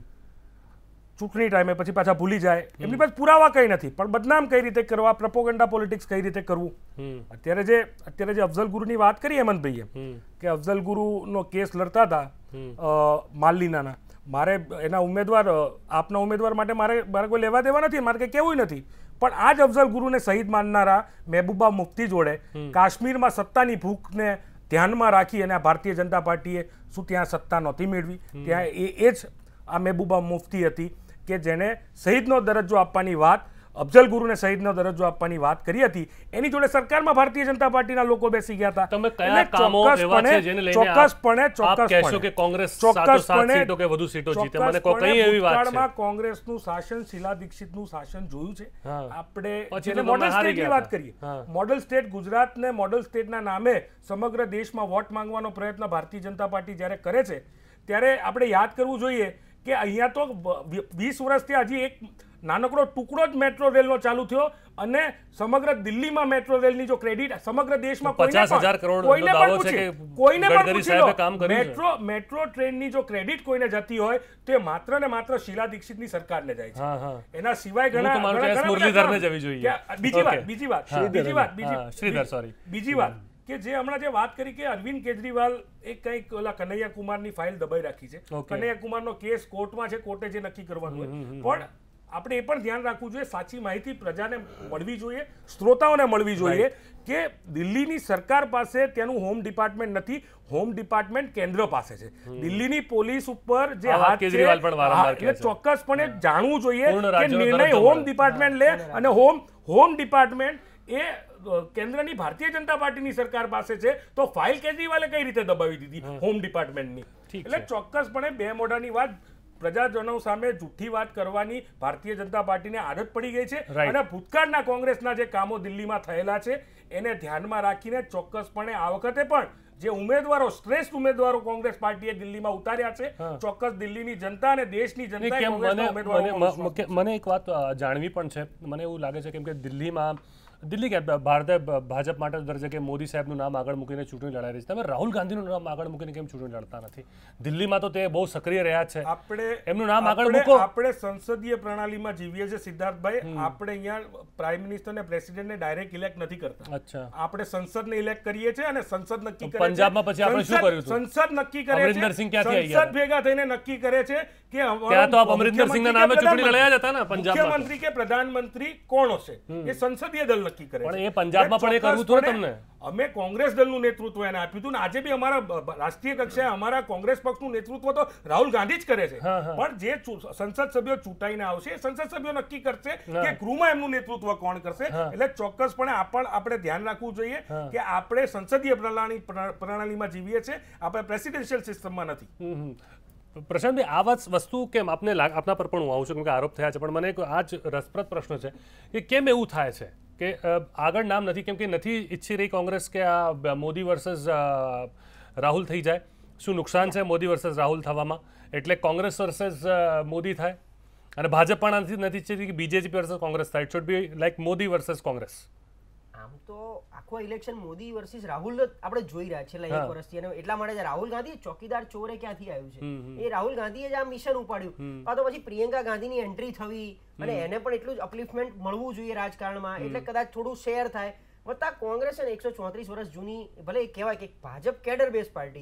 ચૂંટણી ટાઈમે પછી પાછા ભૂલી જાય. એમની પાસે પુરાવા કઈ નથી પણ બદનામ કઈ રીતે કરવા, પ્રોપોગન્ડા પોલિટિક્સ કઈ રીતે કરવું. અત્યારે જે અફઝલ ગુરુની વાત કરી હેમંતભાઈએ કે અફઝલ ગુરુનો કેસ લડતા હતા માલલીનાના, મારે એના ઉમેદવાર આપના ઉમેદવાર માટે મારે કોઈ લેવા દેવા નથી, મારે કંઈ કહેવું નથી. પણ આ જ અફઝલ ગુરુને શહીદ માનનારા મહેબૂબા મુફ્તી જોડે કાશ્મીરમાં સત્તાની ભૂખને ધ્યાનમાં રાખી અને આ ભારતીય જનતા પાર્ટીએ શું ત્યાં સત્તા નહોતી મેળવી? ત્યાં એ જ આ મહેબૂબા મુફ્તી હતી કે જેને શહીદનો દરજ્જો આપવાની વાત, અફઝલ ગુરુને શહીદનો દરજ્જો આપવાની વાત કરી હતી. એની જોડે સરકારમાં ભારતીય જનતા પાર્ટીના લોકો બેસી ગયા હતા. તમે કયા કામો એવા છે જેને લઈને આપ કહેશો કે કોંગ્રેસ 7 સીટો કે વધુ સીટો જીતે? મને કઈ એવી વાત છે? કોંગ્રેસનું શાસન, શીલા દીક્ષિતનું શાસન જોયું છે આપણે. મોડલ સ્ટેટની વાત કરીએ, મોડલ સ્ટેટ ગુજરાતને મોડલ સ્ટેટના નામે સમગ્ર દેશમાં વોટ માંગવાનો પ્રયત્ન ભારતીય જનતા પાર્ટી જ્યારે કરે છે ત્યારે આપણે યાદ કરવું જોઈએ કે અહીંયા તો 20 વર્ષથી હજી એક નાનકડો ટુકડો જ મેટ્રો રેલનો ચાલુ થયો અને સમગ્ર દિલ્હીમાં મેટ્રો રેલની જો ક્રેડિટ સમગ્ર દેશમાં 50,000 કરોડનો દાવો છે કે ગડકરી સાહેબે કામ કર્યું છે. મેટ્રો ટ્રેનની જો ક્રેડિટ કોઈને જતી હોય તો માત્ર ને માત્ર શીલા દીક્ષિતની સરકારને જાય છે. એના સિવાય ઘણા મુરલીધરને જવી જોઈએ. બીજી વાત કે જે હમણાં જે વાત કરી કે અરવિંદ કેજરીવાલ એક કંઈક ઓલા કનૈયા કુમારની ફાઇલ દબાઈ રાખી છે. કનૈયા કુમારનો કેસ કોર્ટમાં છે, કોર્ટે જે નક્કી કરવાનું હોય. પણ આપણે એ પણ ધ્યાન રાખવું જોઈએ, સાચી માહિતી પ્રજાને મળવી જોઈએ, શ્રોતાઓને મળવી જોઈએ કે દિલ્હીની સરકાર પાસે તેનું હોમ ડિપાર્ટમેન્ટ નથી, હોમ ડિપાર્ટમેન્ટ કેન્દ્ર પાસે છે. દિલ્હીની પોલીસ ઉપર જે હાથ છે એટલે ચોક્કસપણે જાણવું જોઈએ કે નિર્ણય હોમ ડિપાર્ટમેન્ટ લે અને હોમ ડિપાર્ટમેન્ટ એ કેન્દ્રની ભારતીય જનતા પાર્ટીની સરકાર પાસે છે તો ફાઇલ કેજરીવાલે કઈ રીતે દબાવી દીધી હોમ ડિપાર્ટમેન્ટની? એટલે ચોક્કસપણે બે મોઢાની વાત, પ્રજાજનો સામે જૂઠી વાત કરવાની ભારતીય જનતા પાર્ટીને આદત પડી ગઈ છે અને ભૂતકાળના કોંગ્રેસના જે કામો દિલ્હીમાં થયેલા છે એને ધ્યાનમાં રાખીને ચોક્કસપણે આ વખતે પણ જે ઉમેદવારો, શ્રેષ્ઠ ઉમેદવારો કોંગ્રેસ પાર્ટીએ દિલ્હીમાં ઉતાર્યા છે, ચોક્કસ દિલ્હીની જનતા અને દેશની જનતા. મને એક વાત જાણવી પણ છે. મને એવું લાગે છે કેમ કે દિલ્હી કે ભાજપ માટે દરજ્જે કે મોદી સાહેબનું નામ આગળ મૂકીને ચૂંટણી લડાઈ રહી છે, તમે રાહુલ ગાંધીનું નામ આગળ મૂકીને કેમ ચૂંટણી લડતા નથી? દિલ્હીમાં તો તે બહુ સક્રિય રહ્યા છે, એમનું નામ આગળ મૂકો. આપણે સંસદીય પ્રણાલીમાં જીવીએ છીએ સિદ્ધાર્થભાઈ. આપણે અહીંયા પ્રાઇમ મિનિસ્ટર ને પ્રેસિડેન્ટને ડાયરેક્ટ ઇલેક્ટ નથી કરતા. આપણે સંસદને ઇલેક્ટ કરીએ છીએ અને સંસદ નક્કી કરે છે. પંજાબમાં પછી આપણે શું કર્યું? સંસદ નક્કી કરે છે, અમરિંદરસિંહ ક્યાંથી આવી ગયા? સંસદ ભેગા થઈને નક્કી કરે છે કે ત્યાં તો આપ અમરિંદરસિંહના નામે ચૂંટણી લડ્યા હતા ને પંજાબમાં. મુખ્યમંત્રી કે પ્રધાનમંત્રી કોણ હશે એ સંસદીય દળ નક્કી કરે. પણ એ પંજાબમાં પણ એ કરવું હતું તમને. અમે કોંગ્રેસ દળનું નેતૃત્વ એને આપ્યું હતું ને આજે બી અમારા રાષ્ટ્રીય કક્ષાએ અમારા કોંગ્રેસ પક્ષનું નેતૃત્વ તો રાહુલ ગાંધી જ કરે છે. પણ જે સંસદ સભ્યો ચૂંટાઈને આવશે સંસદ સભ્યો નક્કી કરશે કે ગૃહમાં એમનું નેતૃત્વ કોણ કરશે. એટલે ચોક્કસપણે આપણે ધ્યાન રાખવું જોઈએ કે આપણે સંસદીય પ્રણાલીમાં જીવીએ છીએ, આપણે પ્રેસિડેન્શિયલ સિસ્ટમમાં નથી. પ્રશાંતભાઈ, આ વસ્તુ કેમ આપને આપના પર પણ હું આવું છું કેમ કે આરોપ થયા છે, પણ મને આ જ રસપ્રદ પ્રશ્ન છે કે કેમ એવું થાય છે કે આગળ નામ નથી? કેમ કે નથી ઈચ્છી રહી કોંગ્રેસ કે આ મોદી વર્સેસ રાહુલ થઈ જાય? શું નુકસાન છે મોદી વર્સેસ રાહુલ થવામાં? એટલે કોંગ્રેસ વર્સેસ મોદી થાય અને ભાજપ પણ નથી ઈચ્છતી કે બીજેપી વર્સેસ કોંગ્રેસ થાય. It should be like Modi versus Congress. આમ તો આખો ઇલેક્શન મોદી વર્સિસ રાહુલ આપણે જોઈ રહ્યા છે છેલ્લા 1 વર્ષથી, અને એટલા માટે રાહુલ ગાંધી ચોકીદાર ચોરે ક્યાંથી આવ્યું છે? એ રાહુલ ગાંધીએ જ આ મિશન ઉપાડ્યું. આ તો પછી પ્રિયંકા ગાંધીની એન્ટ્રી થવી અને એને પણ એટલું જ અપલિફમેન્ટ મળવું જોઈએ રાજકારણમાં, એટલે કદાચ થોડું શેર થાય. વત્તા કોંગ્રેસ અને 134 વર્ષ જૂની, ભલે કહેવાય કે ભાજપ કેડર બેઝ પાર્ટી છે,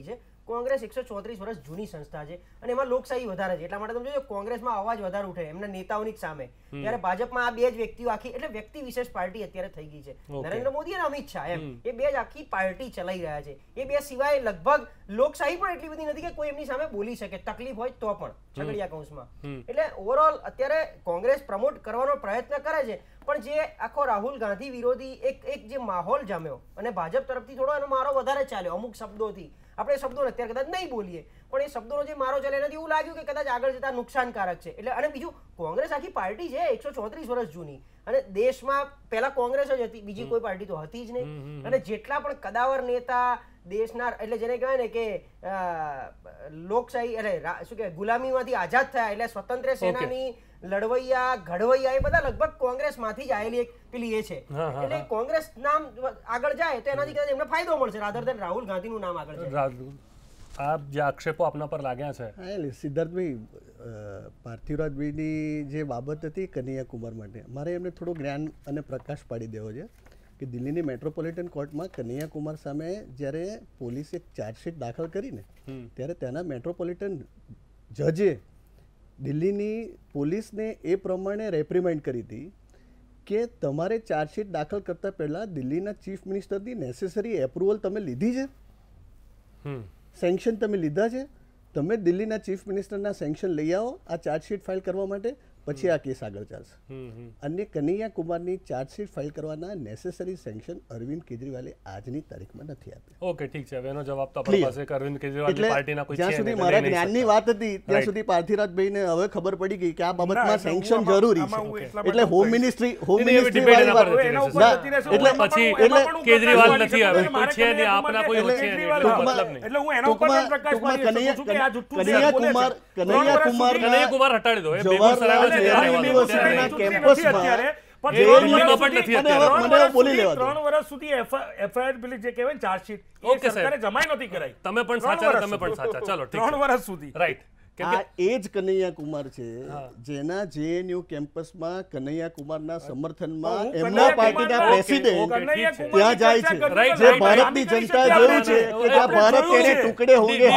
કોંગ્રેસ 134 વર્ષ જૂની સંસ્થા છે અને એમાં લોકશાહી વધારે છે. એટલા માટે તમે જોજો કોંગ્રેસમાં અવાજ વધારે ઉઠે એમના નેતાઓની સામે, ત્યારે ભાજપમાં આ બે જ વ્યક્તિઓ આખી એટલે વ્યક્તિ વિશેષ પાર્ટી અત્યારે થઈ ગઈ છે. નરેન્દ્ર મોદી અને અમિત શાહ એમ એ બે જ આખી પાર્ટી ચલાવી રહ્યા છે. એ બે સિવાય લગભગ લોકશાહી પણ એટલી બધી નથી કે કોઈ એમની સામે બોલી શકે, તકલીફ હોય તો પણ છગડિયા કૌંસમાં. એટલે ઓવરઓલ અત્યારે કોંગ્રેસ પ્રમોટ કરવાનો પ્રયત્ન કરે છે, પણ જે આખો રાહુલ ગાંધી વિરોધી એક જે માહોલ જામ્યો અને ભાજપ તરફથી થોડો એનો મારો વધારે ચાલ્યો અમુક શબ્દોથી. આપણે શબ્દોને અત્યારે કદાચ નહીં બોલીએ, પણ એ શબ્દોનો જે મારો ચાલે એનાથી એવું લાગ્યું કે કદાચ આગળ જતા નુકસાનકારક છે. એટલે અને બીજું કોંગ્રેસ આખી પાર્ટી છે 134 વર્ષ જૂની, અને દેશમાં પહેલા કોંગ્રેસ જ હતી, બીજી કોઈ પાર્ટી તો હતી જ નહીં. અને જેટલા પણ કદાવર નેતા દેશના એટલે જેને કહેવાય ને કે લોકશાહી એટલે શું કહેવાય ગુલામીમાંથી આઝાદ થયા એટલે સ્વતંત્ર સેનાની લડવૈયા ઘડવૈયા એ બધા લગભગ કોંગ્રેસમાંથી જ આવેલી એક પેલી એ છે. એટલે કોંગ્રેસ નામ આગળ જાય તો એનાથી કદાચ એમને ફાયદો મળશે રાધર દેન રાહુલ ગાંધીનું નામ આગળ જાય. આ જે આક્ષેપો આપના પર લાગ્યા છે સિદ્ધાર્થભાઈ, પાર્થિવરાજભાઈની જે બાબત હતી કનૈયા કુમાર માટે મારે એમને થોડું જ્ઞાન અને પ્રકાશ પાડી દેવો છે કે દિલ્હીની મેટ્રોપોલિટન કોર્ટમાં કનૈયા કુમાર સામે જ્યારે પોલીસે એક ચાર્જશીટ દાખલ કરીને ત્યારે તેના મેટ્રોપોલિટન જજે દિલ્હીની પોલીસને એ પ્રમાણે રેપ્રિમેન્ડ કરી હતી કે તમારે ચાર્જશીટ દાખલ કરતા પહેલા દિલ્હીના ચીફ મિનિસ્ટરની નેસેસરી એપ્રુવલ તમે લીધી છે, સેન્કશન તમે લીધા છે, તમે દિલ્હીના ચીફ મિનિસ્ટરના સેન્કશન લઈ આવો આ ચાર્જશીટ ફાઇલ કરવા માટે, પછી આ કેસ આગળ ચાલશે. અને કનૈયા કુમારની ચાર્જશીટ ફાઇલ કરવાના નેસેસરી સેન્કશન અરવિંદ કેજરીવાલે આજની તારીખમાં નથી આપ્યા. ઓકે, ઠીક છે. હવે એનો જવાબ તો આપણી પાસે અરવિંદ કેજરીવાલની પાર્ટીના કોઈ છે જ્યાં સુધી મારા જ્ઞાનની વાત હતી ત્યાં સુધી પાર્થિવરાજભાઈને હવે ખબર પડી ગઈ કે આ બાબતમાં સેન્કશન જરૂરી છે. એટલે હોમ મિનિસ્ટ્રી વાળી વાત એટલે પછી એટલે કેજરીવાલ નથી આવે કોઈ છે નહીં આપના કોઈ છે નહીં મતલબ નહીં. એટલે હું એના ઉપર પણ પ્રકાશ પાડી શકું છું કે આ જુઠ્ઠું છે. કનૈયા કુમાર હટાડી દો. એ બેગુસરાયમાં છે યુનિવર્સિટીના કેમ્પસમાં બોલી લેવા 3 વર્ષ સુધી એફઆઈઆર પેલી જે કહેવાય ચાર્જશીટ ઓકે સરકારે જમાઈ નથી કરાઈ. તમે પણ સાચા તમે પણ સાચા. ચાલો ઠીક 3 વર્ષ સુધી રાઈટ. આ એ જ કનૈયા કુમાર છે જેના જેએનયુ કેમ્પસમાં કનૈયા કુમારના સમર્થનમાં એમના પાર્ટીના પ્રેસિડેન્ટ ત્યાં જાય છે, જે ભારતની જનતા જોયું છે કે આ ભારત તેરે ટુકડે હોંગે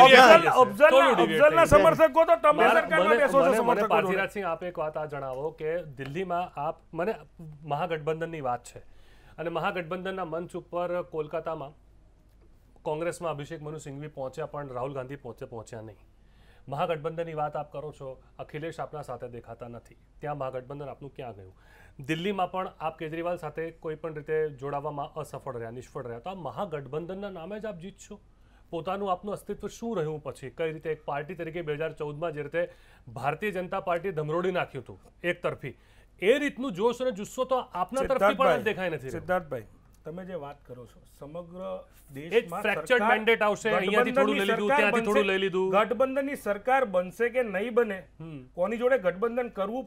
અફઝલના સમર્થકો તો તમે સરકારમાં બેસો છો સમર્થકો. પાર્થિવરાજસિંહ આપ એક વાત આ જણાવો કે દિલ્હીમાં આપ મને મહાગઠબંધનની વાત છે અને મહાગઠબંધનના મંચ ઉપર કોલકાતામાં કોંગ્રેસમાં અભિષેક મનુ સિંઘવી પહોંચ્યા પણ રાહુલ ગાંધી પહોંચ્યા નહીં. મહાગઠબંધનની વાત આપ કરો છો, અખિલેશ આપના સાથે દેખાતા નથી, ત્યાં મહાગઠબંધન આપનું ક્યાં ગયું? દિલ્હીમાં પણ આપ કેજરીવાલ સાથે કોઈ પણ રીતે જોડાવામાં અસફળ રહ્યા, નિષ્ફળ રહ્યા. તો આ મહાગઠબંધનના નામે જ આપ જીતશો? પોતાનું આપનું અસ્તિત્વ શું રહ્યું પછી? કઈ રીતે એક પાર્ટી તરીકે 2014માં જે રીતે ભારતીય જનતા પાર્ટી ધમરોડી નાખ્યું હતું એક તરફી, એ રીતનું જોશ અને જુસ્સો તો આપના તરફથી પણ દેખાય નથી. સિદ્ધાર્થભાઈ, તમે જે વાત કરો છો સમગ્ર દેશમાં ફ્રેક્ચર્ડ મેન્ડેટ આવશે, અહીંયાથી થોડું લઈ લીધું, ત્યાંથી થોડું લઈ લીધું. ગઠબંધનની સરકાર બનશે કે નહીં બને, કોની જોડે ગઠબંધન કરવું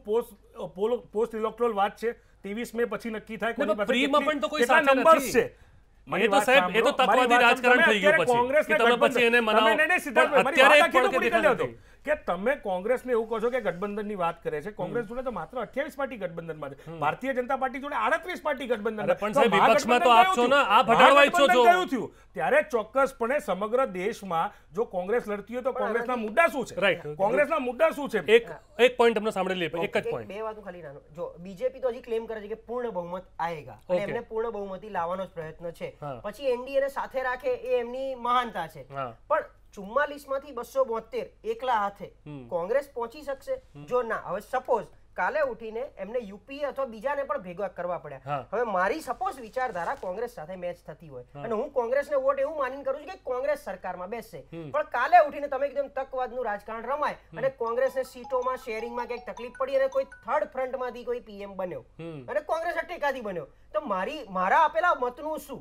પોસ્ટ ઇલેક્ટોરલ વાત છે. 23 મે પછી નક્કી થાય કોની પાસે પ્રીમાં પણ તો કોઈ કેટલા સાથે નંબર્સ નથી. છે. એ તો સાહેબ એ તો તકવાદી રાજકારણ થઈ ગયું પછી કે તમે પછી એને મનાવો. અત્યારે એક પણ કે દેખાતો નથી કે તમે કોંગ્રેસને એવું કહો છો કે ગઠબંધનની વાત કરે છે. કોંગ્રેસ જોડે તો માત્ર 28 પાર્ટી ગઠબંધનમાં છે, ભારતીય જનતા પાર્ટી જોડે 38 પાર્ટી ગઠબંધન. પણ સાહેબ વિપક્ષમાં તો આપ છો ને, આ ભટાડવા ઈચ્છો છો. કયું થયું ત્યારે ચોક્કસપણે સમગ્ર દેશમાં જો કોંગ્રેસ લડતી હોય તો કોંગ્રેસના મુદ્દા શું છે? રાઈટ, કોંગ્રેસના મુદ્દા શું છે? એક પોઈન્ટ તમને સાંભળી લઈએ, એક જ પોઈન્ટ. બે વાતો ખાલી નાનો. જો બીજેપી તો હજી ક્લેમ કરે છે કે પૂર્ણ બહુમત આયેગા અને એમને પૂર્ણ બહુમતી લાવવાનો જ પ્રયત્ન છે. પછી એનડીએ ને સાથે રાખે એ એમની મહાનતા છે. પણ 44 માંથી 272 એકલા હાથે કોંગ્રેસ પહોંચી શકશે? જો ના, હવે સપોઝ કાલે ઉઠીને એમને યુપીએ અથવા બીજાને પણ ભેગા કરવા પડ્યા. હવે મારી સપોઝ વિચારધારા કોંગ્રેસ સાથે મેચ થતી હોય અને હું કોંગ્રેસને વોટ એવું માનીને કરું છું કે કોંગ્રેસ સરકારમાં બેસશે, પણ કાલે ઉઠીને તમે એકદમ તકવાદનું રાજકારણ રમાય અને કોંગ્રેસને સીટોમાં શેરિંગમાં કંઈક તકલીફ પડી અને કોઈ થર્ડ ફ્રન્ટમાંથી કોઈ પીએમ બન્યો અને કોંગ્રેસ ટેકાથી બન્યો, તો મારા આપેલા મતનું શું,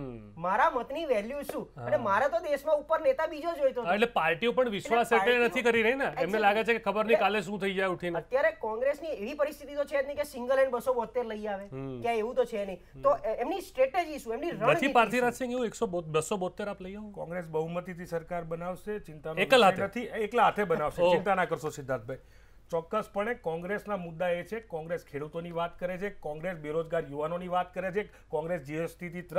મારા મતની વેલ્યુ શું? અને મારે તો દેશમાં ઉપર નેતા બીજો જોઈતો. એટલે પાર્ટીઓ પણ વિશ્વાસ એટલે નથી કરી રહી ને, એમને લાગે છે કે ખબર નહીં કાલે શું થઈ જાય ઉઠીને. અત્યારે કોંગ્રેસની એવી પરિસ્થિતિ તો છે જ નહીં કે સિંગલ હેન્ડ 272 લઈ આવે, ક્યાં એવું તો છે નહીં. તો એમની સ્ટ્રેટેજી શું, એમની રણનીતિ? પાર્થિવરાજસિંહ એવું 272 આપ લઈ આવો. કોંગ્રેસ બહુમતીથી સરકાર બનાવશે, ચિંતાનો એકલા નથી, એકલા હાથે બનાવશે, ચિંતા ના કરશો સિદ્ધાર્થભાઈ. ચોક્કસપણે કોંગ્રેસના મુદ્દા એ છે, કોંગ્રેસ ખેડૂતોની વાત કરે છે, કોંગ્રેસ બેરોજગાર યુવાનોની વાત કરે છે, કોંગ્રેસ જીએસટી થી ત્રસ્ત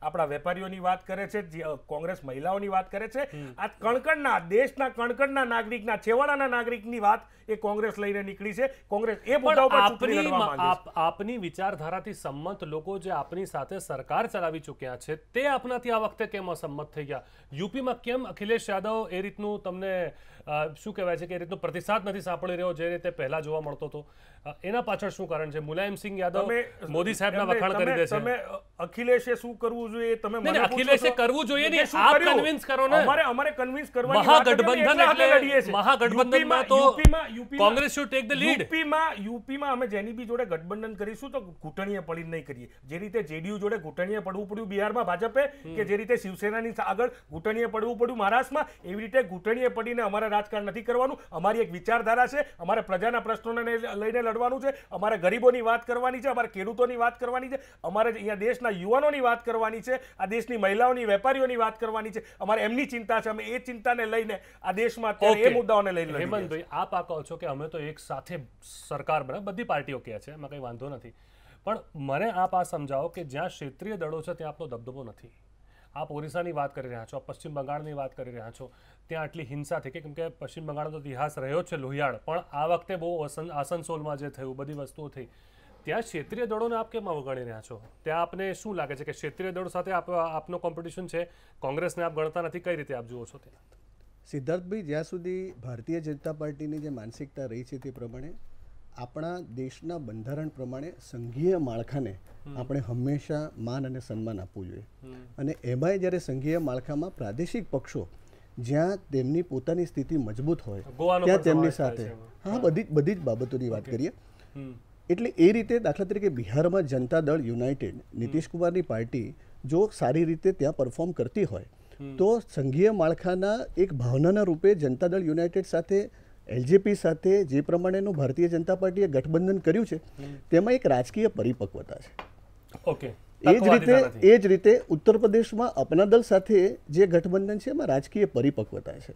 આપણા વેપારીઓની વાત કરે છે, કોંગ્રેસ મહિલાઓની વાત કરે છે. આ કણકણના દેશના કણકણના નાગરિકના છેવાડાના નાગરિકની વાત એ કોંગ્રેસ લઈને નીકળી છે. કોંગ્રેસ એ મુદ્દા ઉપર ચૂંટણી લડવા માંગે છે. આપની વિચારધારાથી સંમત લોકો જે આપની સાથે સરકાર ચલાવી ચૂક્યા છે તે આપનાથી આ વખતે કેમ અસંમત થઈ ગયા? યુપીમાં કેમ અખિલેશ યાદવ એ રીતનું તમને શું કહેવાય છે કે એ રીતનો પ્રતિસાદ નથી સાંપડી રહ્યો જે રીતે પહેલા જોવા મળતો હતો? એના પાછળ શું કારણ છે? મુલાયમસિંહ યાદવ મોદી સાહેબના વખાણ કરી દે છે. તમે અખિલેશે શું કરવું જોઈએ તમે મને અખિલેશે કરવું જોઈએ ને, આપ કન્વિન્સ કરો ને. અમારે કન્વિન્સ કરવાની મહાગઠબંધન એટલે મહાગઠબંધનમાં તો Congress should take the lead. યુપીમાં અમે જેની બી જોડે ગઠબંધન કરીશું તો ઘૂંટણીએ પડીને નહીં કરીએ. જે રીતે જેડીયુ જોડે ઘૂંટણીએ પડવું પડ્યું બિહારમાં ભાજપે, કે જે રીતે શિવસેનાની આગળ ઘૂંટણીએ પડવું પડ્યું મહારાષ્ટ્રમાં, એવી રીતે ઘૂંટણીએ પડીને અમારે રાજકારણ નથી કરવાનું. અમારી એક વિચારધારા છે, અમારે પ્રજાના પ્રશ્નોને લઈને લડવાનું છે, અમારે ગરીબોની વાત કરવાની છે, અમારે ખેડૂતોની વાત કરવાની છે, અમારે અહીંયા દેશના યુવાનોની વાત કરવાની છે, આ દેશની મહિલાઓની વેપારીઓની વાત કરવાની છે. અમારે એમની ચિંતા છે, અમે એ ચિંતાને લઈને આ દેશમાં અત્યારે એ મુદ્દાઓને લઈને. હેમંતભાઈ, આપ આ કહો છો કે અમે તો એક સાથે સરકાર બને, બધી પાર્ટીઓ કહે છે, એમાં કંઈ વાંધો નથી, પણ મને આપ આ સમજાવો કે જ્યાં ક્ષેત્રીય દળો છે ત્યાં આપનો દબદબો નથી. આપ ઓરિસ્સાની વાત કરી રહ્યા છો, આપ પશ્ચિમ બંગાળની વાત કરી રહ્યા છો, ત્યાં આટલી હિંસા થઈ કેમ કે પશ્ચિમ બંગાળનો તો ઇતિહાસ રહ્યો છે લોહિયાળ, પણ આ વખતે બહુ આસનસોલમાં જે થયું બધી વસ્તુઓ થઈ, ત્યાં ક્ષેત્રીય દળોને આપ કેમ અવગણી રહ્યા છો? ત્યાં આપને શું લાગે છે કે ક્ષેત્રીય દળો સાથે આપનો કોમ્પિટિશન છે, કોંગ્રેસને આપ ગણતા નથી? કઈ રીતે આપ જુઓ છો ત્યાં? સિદ્ધાર્થભાઈ, જ્યાં સુધી ભારતીય જનતા પાર્ટીની જે માનસિકતા રહી છે તે પ્રમાણે આપણા દેશના બંધારણ પ્રમાણે સંઘીય માળખાને આપણે હંમેશા માન અને સન્માન આપવું જોઈએ. અને એમાંય જ્યારે સંઘીય માળખામાં પ્રાદેશિક પક્ષો જ્યાં તેમની પોતાની સ્થિતિ મજબૂત હોય ત્યાં તેમની સાથે બધી જ બાબતોની વાત કરીએ. એટલે એ રીતે દાખલા તરીકે બિહારમાં જનતા દળ યુનાઇટેડ, નીતિશ કુમારની પાર્ટી જો સારી રીતે ત્યાં પરફોર્મ કરતી હોય તો સંઘીય માળખાના એક ભાવનાના રૂપે જનતા દળ યુનાઇટેડ સાથે એલજેપી સાથે જે પ્રમાણેનું ભારતીય જનતા પાર્ટીએ ગઠબંધન કર્યું છે તેમાં એક રાજકીય પરિપક્વતા છે. ઓકે, એ જ રીતે ઉત્તર પ્રદેશમાં અપના દળ સાથે જે ગઠબંધન છે એમાં રાજકીય પરિપક્વતા છે.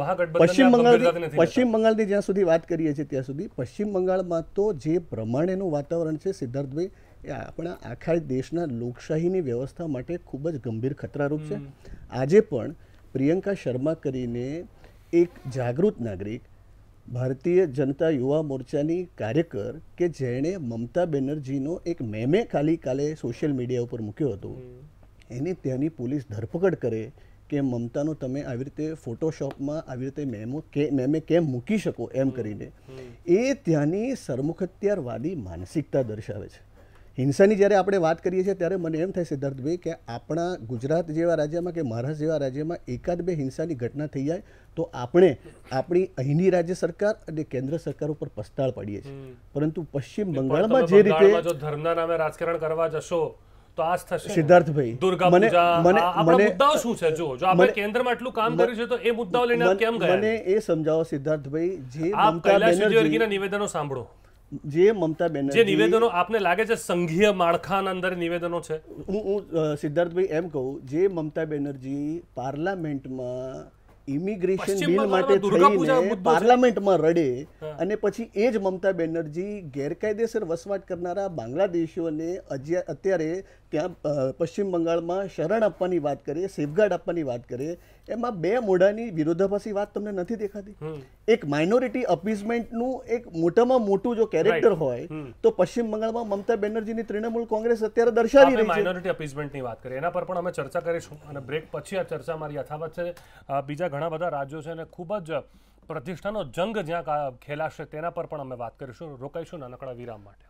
પશ્ચિમ બંગાળની જ્યાં સુધી વાત કરીએ છીએ ત્યાં સુધી પશ્ચિમ બંગાળમાં તો જે પ્રમાણેનું વાતાવરણ છે સિદ્ધાર્થભાઈ, એ આપણા આખા દેશના લોકશાહીની વ્યવસ્થા માટે ખૂબ જ ગંભીર ખતરારૂપ છે. આજે પણ પ્રિયંકા શર્મા કરીને એક જાગૃત નાગરિક, ભારતીય જનતા યુવા મોરચાની કાર્યકર કે જેણે મમતા બેનર્જીનો એક મેમે કાલે સોશિયલ મીડિયા ઉપર મૂક્યો હતો, એની ત્યાંની પોલીસ ધરપકડ કરે કે મમતાનો તમે આવી રીતે ફોટોશોપમાં આવી રીતે મેમે કેમ મૂકી શકો એમ કરીને, એ ત્યાંની સરમુખત્યારવાદી માનસિકતા દર્શાવે છે. હિંસાની જ્યારે આપણે વાત કરીએ છીએ ત્યારે મને એમ થાય સિદ્ધાર્થભાઈ કે આપણા ગુજરાત જેવા રાજ્યમાં કે મહારાષ્ટ્ર જેવા રાજ્યમાં એકાદ બે હિંસાની ઘટના થઈ જાય તો આપણે આપણી અહીંની રાજ્ય સરકાર અને કેન્દ્ર સરકાર ઉપર પસ્તાળ પાડીએ છીએ. પરંતુ પશ્ચિમ બંગાળમાં જે રીતે ધર્મના નામે રાજકારણ કરવા જશો તો આ થશે. સિદ્ધાર્થભાઈ, દુર્ગા પૂજા, આપણા મુદ્દાઓ શું છે? જો આપણે કેન્દ્રમાં આટલું કામ કર્યું છે તો એ મુદ્દાઓ લઈને આપ કેમ ગયા? મને એ સમજાવો સિદ્ધાર્થભાઈ, જે આપ કૈલાશ વિજયવર્ગીયના નિવેદનો સાંભળો, જે મમતા બેનર્જી, જે નિવેદનો આપને લાગે છે સંઘીય માળખાના અંદર નિવેદનો છે. હું સિદ્ધાર્થભાઈ એમ કહું, જે મમતા બેનર્જી પાર્લામેન્ટમાં ઇમિગ્રેશન બિલ માટે થઈને પાર્લામેન્ટમાં રડે અને પછી એ જ મમતા બેનર્જી ગેરકાયદેસર વસવાટ કરનારા બાંગ્લાદેશીઓને અત્યારે ત્યાં પશ્ચિમ બંગાળમાં શરણ આપવાની વાત કરે, સેફગાર્ડ આપવાની વાત કરે, એમાં બે મોઢાની વિરોધાભાસી વાત તમને નથી દેખાતી? એક માઇનોરિટી અપીઝમેન્ટનું એક મોટામાં મોટું જો કેરેક્ટર હોય તો પશ્ચિમ બંગાળમાં મમતા બેનર્જીની તૃણમૂલ કોંગ્રેસ અત્યારે દર્શાવી રહી છે. માઇનોરિટી અપીઝમેન્ટની વાત કરીએ, એના પર પણ અમે ચર્ચા કરીશું અને બ્રેક પછી આ ચર્ચા મારી યથાવત છે. બીજા ઘણા બધા રાજ્યો છે અને ખૂબ જ પ્રતિષ્ઠાનો જંગ જ્યાં ખેલાશે તેના પર પણ અમે વાત કરીશું. રોકાઈશું નાનકડા વિરામ માટે.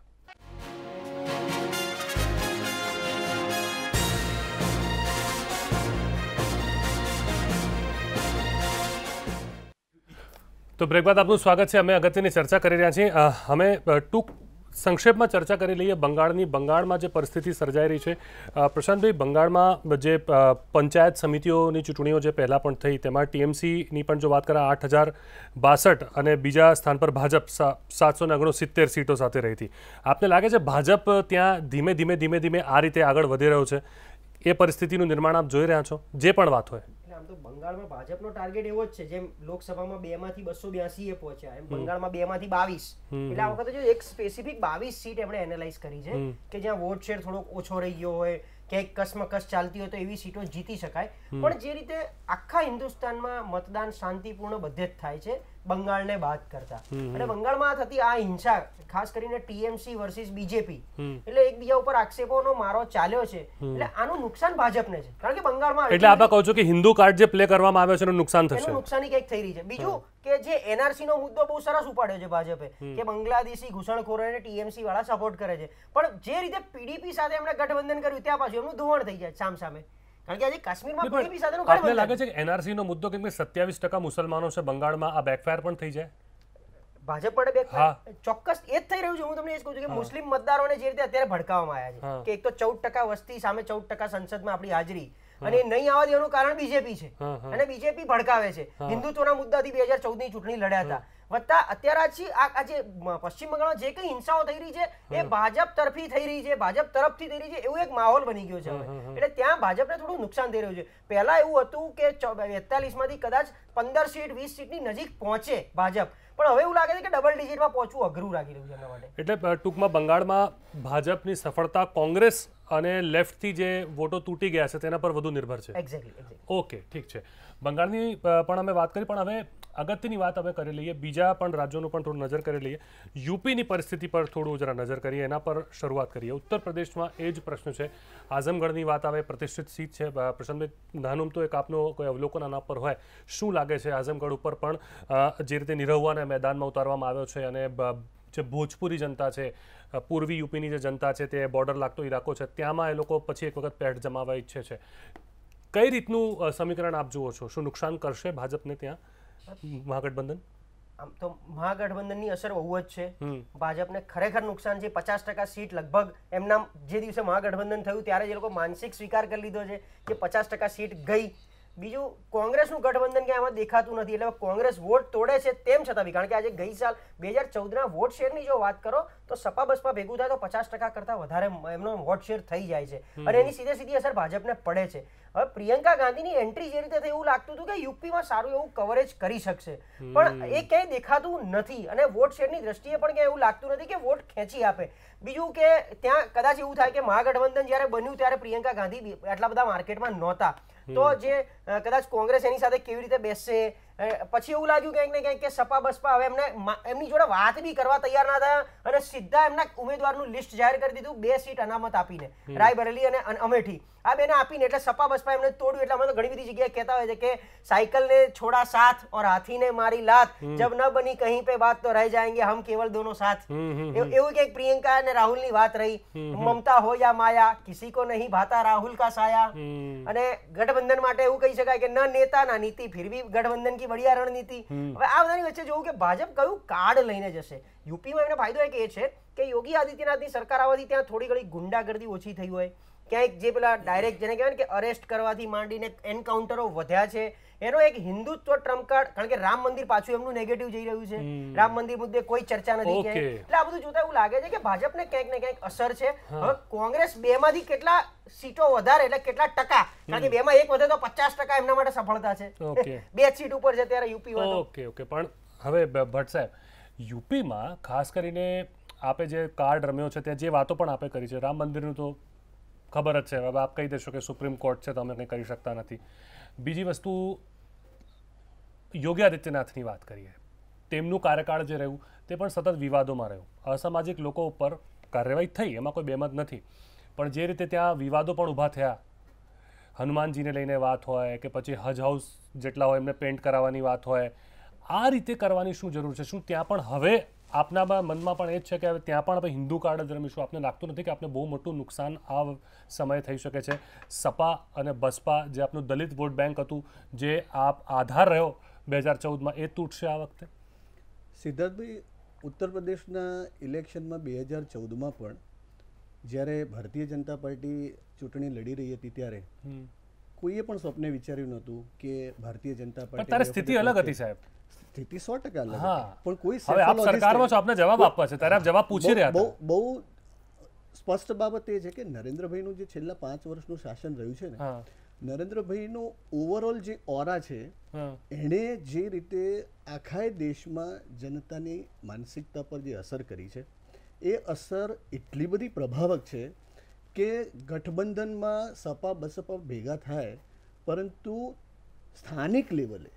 તો બ્રેક બાદ આપનું સ્વાગત છે. અમે અગત્યની ચર્ચા કરી રહ્યા છીએ. અમે ટૂંક સંક્ષેપમાં ચર્ચા કરી લઈએ બંગાળમાં જે પરિસ્થિતિ સર્જાઈ રહી છે. પ્રશાંતભાઈ, બંગાળમાં જે પંચાયત સમિતિઓની ચૂંટણીઓ જે પહેલાં પણ થઈ તેમાં ટીએમસીની પણ જો વાત કરીએ 8,062 અને બીજા સ્થાન પર ભાજપ 769 સીટો સાથે રહી હતી. આપને લાગે છે ભાજપ ત્યાં ધીમે ધીમે આ રીતે આગળ વધી રહ્યો છે? એ પરિસ્થિતિનું નિર્માણ આપ જોઈ રહ્યા છો જે પણ વાત હોય? આમ તો બંગાળમાં ભાજપનો ટાર્ગેટ એવો જ છે, જેમ લોકસભામાં 2 માંથી 282 એ પહોંચ્યા, એમ બંગાળમાં 2 માંથી 22. એટલે આ વખતે જો એક સ્પેસિફિક 22 સીટ એમણે એનાલાઇઝ કરી છે કે જ્યાં વોટ શેર થોડોક ઓછો રહી ગયો હોય, ક્યાંક કસમકસ ચાલતી હોય તો એવી સીટો જીતી શકાય. પણ જે રીતે આખા હિન્દુસ્તાનમાં મતદાન શાંતિપૂર્ણ બધે જ થાય છે બંગાળને બાદ કરતા, અને બંગાળમાં થતી આ હિંસા ખાસ કરીને ટીએમસી વર્સિસ બીજેપી એટલે એકબીજા ઉપર આક્ષેપોનો મારો ચાલ્યો છે, એટલે આનું નુકસાન ભાજપને છે. કારણ કે બંગાળમાં એટલે આપણે કહો છો કે હિન્દુ કાર્ડ જે પ્લે કરવામાં આવ્યો છે એનું નુકસાન થશે, એનું નુકસાની કંઈક થઈ રહી છે. બીજું કે જે એનઆરસી નો મુદ્દો બહુ સરસ ઉપાડ્યો છે ભાજપે કે બંગ્લાદેશી ઘૂસણખોરોને ટીએમસી વાળા સપોર્ટ કરે છે, પણ જે રીતે પીડીપી સાથે એમણે ગઠબંધન કર્યું ત્યાં પાછું એમનું ધોવાણ થઈ જાય સામસામે. કારણ કે આજે કાશ્મીરમાં પીડીપી સાથેનું આપને ગઠબંધન લાગે છે કે એનઆરસી નો મુદ્દો કેમ કે 27% મુસલમાનો છે બંગાળમાં, આ બેકફાયર પણ થઈ જાય ભાજપ પડે બે ચોક્કસ એ જ થઈ રહ્યું છે. હું તમને એ જ કહું છું કે મુસ્લિમ મતદારોને જે રીતે અત્યારે ભડકાવવામાં આવ્યા છે કે એક તો 14% વસ્તી સામે 14% સંસદમાં આપણી હાજરી, અને નહીં આવવા દેવાનું કારણ બીજેપી છે, અને બીજેપી ભડકાવે છે. હિન્દુત્વના મુદ્દાથી 2014 ની ચૂંટણી લડ્યા હતા, વત્તા અત્યારે આ જે પશ્ચિમ બંગાળમાં જે કઈ હિંસાઓ થઈ રહી છે એ ભાજપ તરફી થઈ રહી છે, ભાજપ તરફથી થઈ રહી છે, એવું એક માહોલ બની ગયો છે હવે. એટલે ત્યાં ભાજપને થોડું નુકસાન થઈ રહ્યું છે. પહેલા એવું હતું કે 42 માંથી કદાચ 15 સીટ 20 સીટની નજીક પહોંચે ભાજપ, પણ હવે એવું લાગે છે કે ડબલ ડિજિટમાં પહોંચવું અઘરું લાગી રહ્યું છે એના માટે. એટલે ટૂંકમાં બંગાળમાં ભાજપની સફળતા કોંગ્રેસ અને લેફ્ટથી જે વોટો તૂટી ગયા છે તેના પર વધુ નિર્ભર છે. એક્ઝેક્ટલી. ઓકે, ઠીક છે. બંગાળની પણ અમે વાત કરી, પણ હવે અગત્યની વાત અમે કરી લઈએ, બીજા પણ રાજ્યોનું પણ થોડું નજર કરી લઈએ. યુપીની પરિસ્થિતિ પર થોડું જરા નજર કરીએ, એના પર શરૂઆત કરીએ. ઉત્તર પ્રદેશમાં એ જ પ્રશ્ન છે. આઝમગઢની વાત આવે, પ્રતિષ્ઠિત સીટ છે. પ્રશાંતભાઈ, નાનું તો એક આપનો કોઈ અવલોકન આના પર હોય, શું લાગે છે આઝમગઢ ઉપર પણ જે રીતે નિરહુવાને મેદાનમાં ઉતારવામાં આવ્યો છે, અને જે ભોજપુરી જનતા છે, પૂર્વી યુપીની જે જનતા છે, તે બોર્ડર લાગતો ઇલાકો છે, ત્યાંમાં એ લોકો પછી એક વખત પેટ જમાવવા ઈચ્છે છે. કઈ રીતનું સમીકરણ આપ જુઓ છો? શું નુકસાન કરશે ભાજપને ત્યાં મહાગઠબંધન? આમ તો મહાગઠબંધનની અસર બહુ જ છે. ભાજપને ખરેખર નુકસાન છે. 50% સીટ લગભગ એમના જે દિવસે મહાગઠબંધન થયું ત્યારે જ એ લોકો માનસિક સ્વીકાર કરી લીધો છે કે 50% સીટ ગઈ. બીજું કોંગ્રેસનું ગઠબંધન કે આમાં દેખાતું નથી, એટલે કોંગ્રેસ વોટ તોડે છે તેમ છતાં બી, કારણ કે આજે ગઈ સાલ 2014ના વોટ શેરની જો વાત કરો તો સપા બસપા ભેગું થાય તો 50% કરતાં વધારે એમનો વોટ શેર થઈ જાય છે, અને એની સીધી અસર ભાજપને પડે છે. હવે પ્રિયંકા ગાંધીની એન્ટ્રી જે રીતે થઈ એવું લાગતું હતું કે યુપીમાં સારું એવું કવરેજ કરી શકશે, પણ એ ક્યાંય દેખાતું નથી, અને વોટ શેરની દ્રષ્ટિએ પણ ક્યાંય એવું લાગતું નથી કે વોટ ખેંચી આપે. બીજું કે ત્યાં કદાચ એવું થાય કે મહાગઠબંધન જ્યારે બન્યું ત્યારે પ્રિયંકા ગાંધી આટલા બધા માર્કેટમાં નહોતા, તો જે કદાચ કોંગ્રેસ એની સાથે કેવી રીતે બેસશે, પછી એવું લાગ્યું ક્યાંક ને ક્યાંક કે સપા બસપા હવે એમની જોડે વાત બી કરવા તૈયાર ના થયા, અને સીધા એમના ઉમેદવારનું લિસ્ટ જાહેર કરી દીધું 2 સીટ અનામત આપીને, રાયબરેલી અને અમેઠી, આ બેને આપીને. એટલે સપા બસપા એમને તોડ્યું. એટલે અમે તો ઘણી બધી જગ્યાએ કહેતા હોય છે કે સાયકલને છોડા સાથ ઓર હાથીને મારી લાત, જબ ન બની કहीं पे बात तो रह जाएंगे हम केवल दोनों साथ. એવું કે પ્રિયંકા અને રાહુલની વાત રહી, મમતા હો યા માયા, કિસી કો નહીં ભાતા રાહુલ કા સાયા. અને ગઠબંધન માટે એવું કહી શકાય કે ન નેતા ના નીતિ, ફિર ભી ગઠબંધન કી બઢિયા રણનીતિ. હવે આ બધાની વચ્ચે જોવું કે ભાજપ કયું કાર્ડ લઈને જશે. યુપીમાં એમને ફાયદો એક એ છે કે યોગી આદિત્યનાથની સરકાર આવવાથી ત્યાં થોડી ઘણી ગુંડાગર્દી ઓછી થઈ હોય, ક્યાંક જે પેલા ડાયરેક્ટ જેને કહેવાય ને કે અરેસ્ટ કરવાથી માંડીને એન્કાઉન્ટરો વધ્યા છે, એનો એક હિન્દુત્વ ટ્રમ્પ કાર્ડ. કારણ કે રામ મંદિર પાછું એમનું નેગેટિવ જઈ રહ્યું છે, રામ મંદિર મુદ્દે કોઈ ચર્ચા નથી ક્યાંય. એટલે આ બધું જોતા એવું લાગે છે કે ભાજપને ક્યાંક ને ક્યાંક અસર છે. હવે કોંગ્રેસ 2 માંથી કેટલા સીટો વધારે એટલે કેટલા ટકા, કારણ કે 2 માં 1 વધે તો 50% એમના માટે સફળતા છે. 2 સીટ ઉપર છે ત્યારે યુપી હોય. ઓકે. પણ હવે ભટ્ટ સાહેબ, યુપીમાં ખાસ કરીને આપે જે કાર્ડ રમ્યો છે, ત્યાં જે વાતો પણ આપે કરી છે, રામ મંદિરનું તો ખબર જ છે, હવે આપ કહી દેશો કે સુપ્રીમ કોર્ટ છે તો અમે કંઈ કરી શકતા નથી. બીજી વસ્તુ, યોગી આદિત્યનાથની વાત કરીએ, તેમનું કાર્યકાળ જે રહ્યું તે પણ સતત વિવાદોમાં રહ્યું. અસામાજિક લોકો ઉપર કાર્યવાહી થઈ, એમાં કોઈ બેમત નથી, પણ જે રીતે ત્યાં વિવાદો પણ ઊભા થયા, હનુમાનજીને લઈને વાત હોય કે પછી હજ હાઉસ જેટલા હોય એમને પેન્ટ કરાવવાની વાત હોય, આ રીતે કરવાની શું જરૂર છે? શું ત્યાં પણ હવે આપના મનમાં પણ એ જ છે કે હવે ત્યાં પણ આપણે હિન્દુ કાર્ડ જ રમીશું? આપને લાગતું નથી કે આપણે બહુ મોટું નુકસાન આ સમયે થઈ શકે છે? સપા અને બસપા જે આપનું દલિત વોટ બેંક હતું, જે આધાર રહ્યો 2014માં, એ તૂટશે આ વખતે? સિદ્ધાર્થભાઈ, ઉત્તર પ્રદેશના ઇલેક્શનમાં 2014માં પણ જ્યારે ભારતીય જનતા પાર્ટી ચૂંટણી લડી રહી હતી ત્યારે કોઈએ પણ સ્વપ્ને વિચાર્યું નહોતું કે ભારતીય જનતા પાર્ટી. ત્યારે સ્થિતિ અલગ હતી સાહેબ. સ્થિતિ 100% અલગ. પણ કોઈ હવે આપ સરકારમાં છો, આપને જવાબ આપવા છે, ત્યારે આપ જવાબ પૂછી રહ્યા હતા. બહુ સ્પષ્ટ બાબત એ છે કે નરેન્દ્રભાઈનું જે છેલ્લા 5 વર્ષનું શાસન રહ્યું છે ને, નરેન્દ્રભાઈનું ઓવરઓલ જે ઓરા છે, એણે જે રીતે આખા દેશમાં જનતાની માનસિકતા પર જે અસર કરી છે, એ અસર એટલી બધી પ્રભાવક છે કે ગઠબંધનમાં સપા બસપા ભેગા થાય, પરંતુ સ્થાનિક લેવલે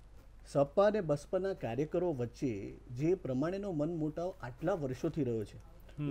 સપા અને બસપાના કાર્યકરો વચ્ચે જે પ્રમાણેનો મનમોટાવ આટલા વર્ષોથી રહ્યો છે,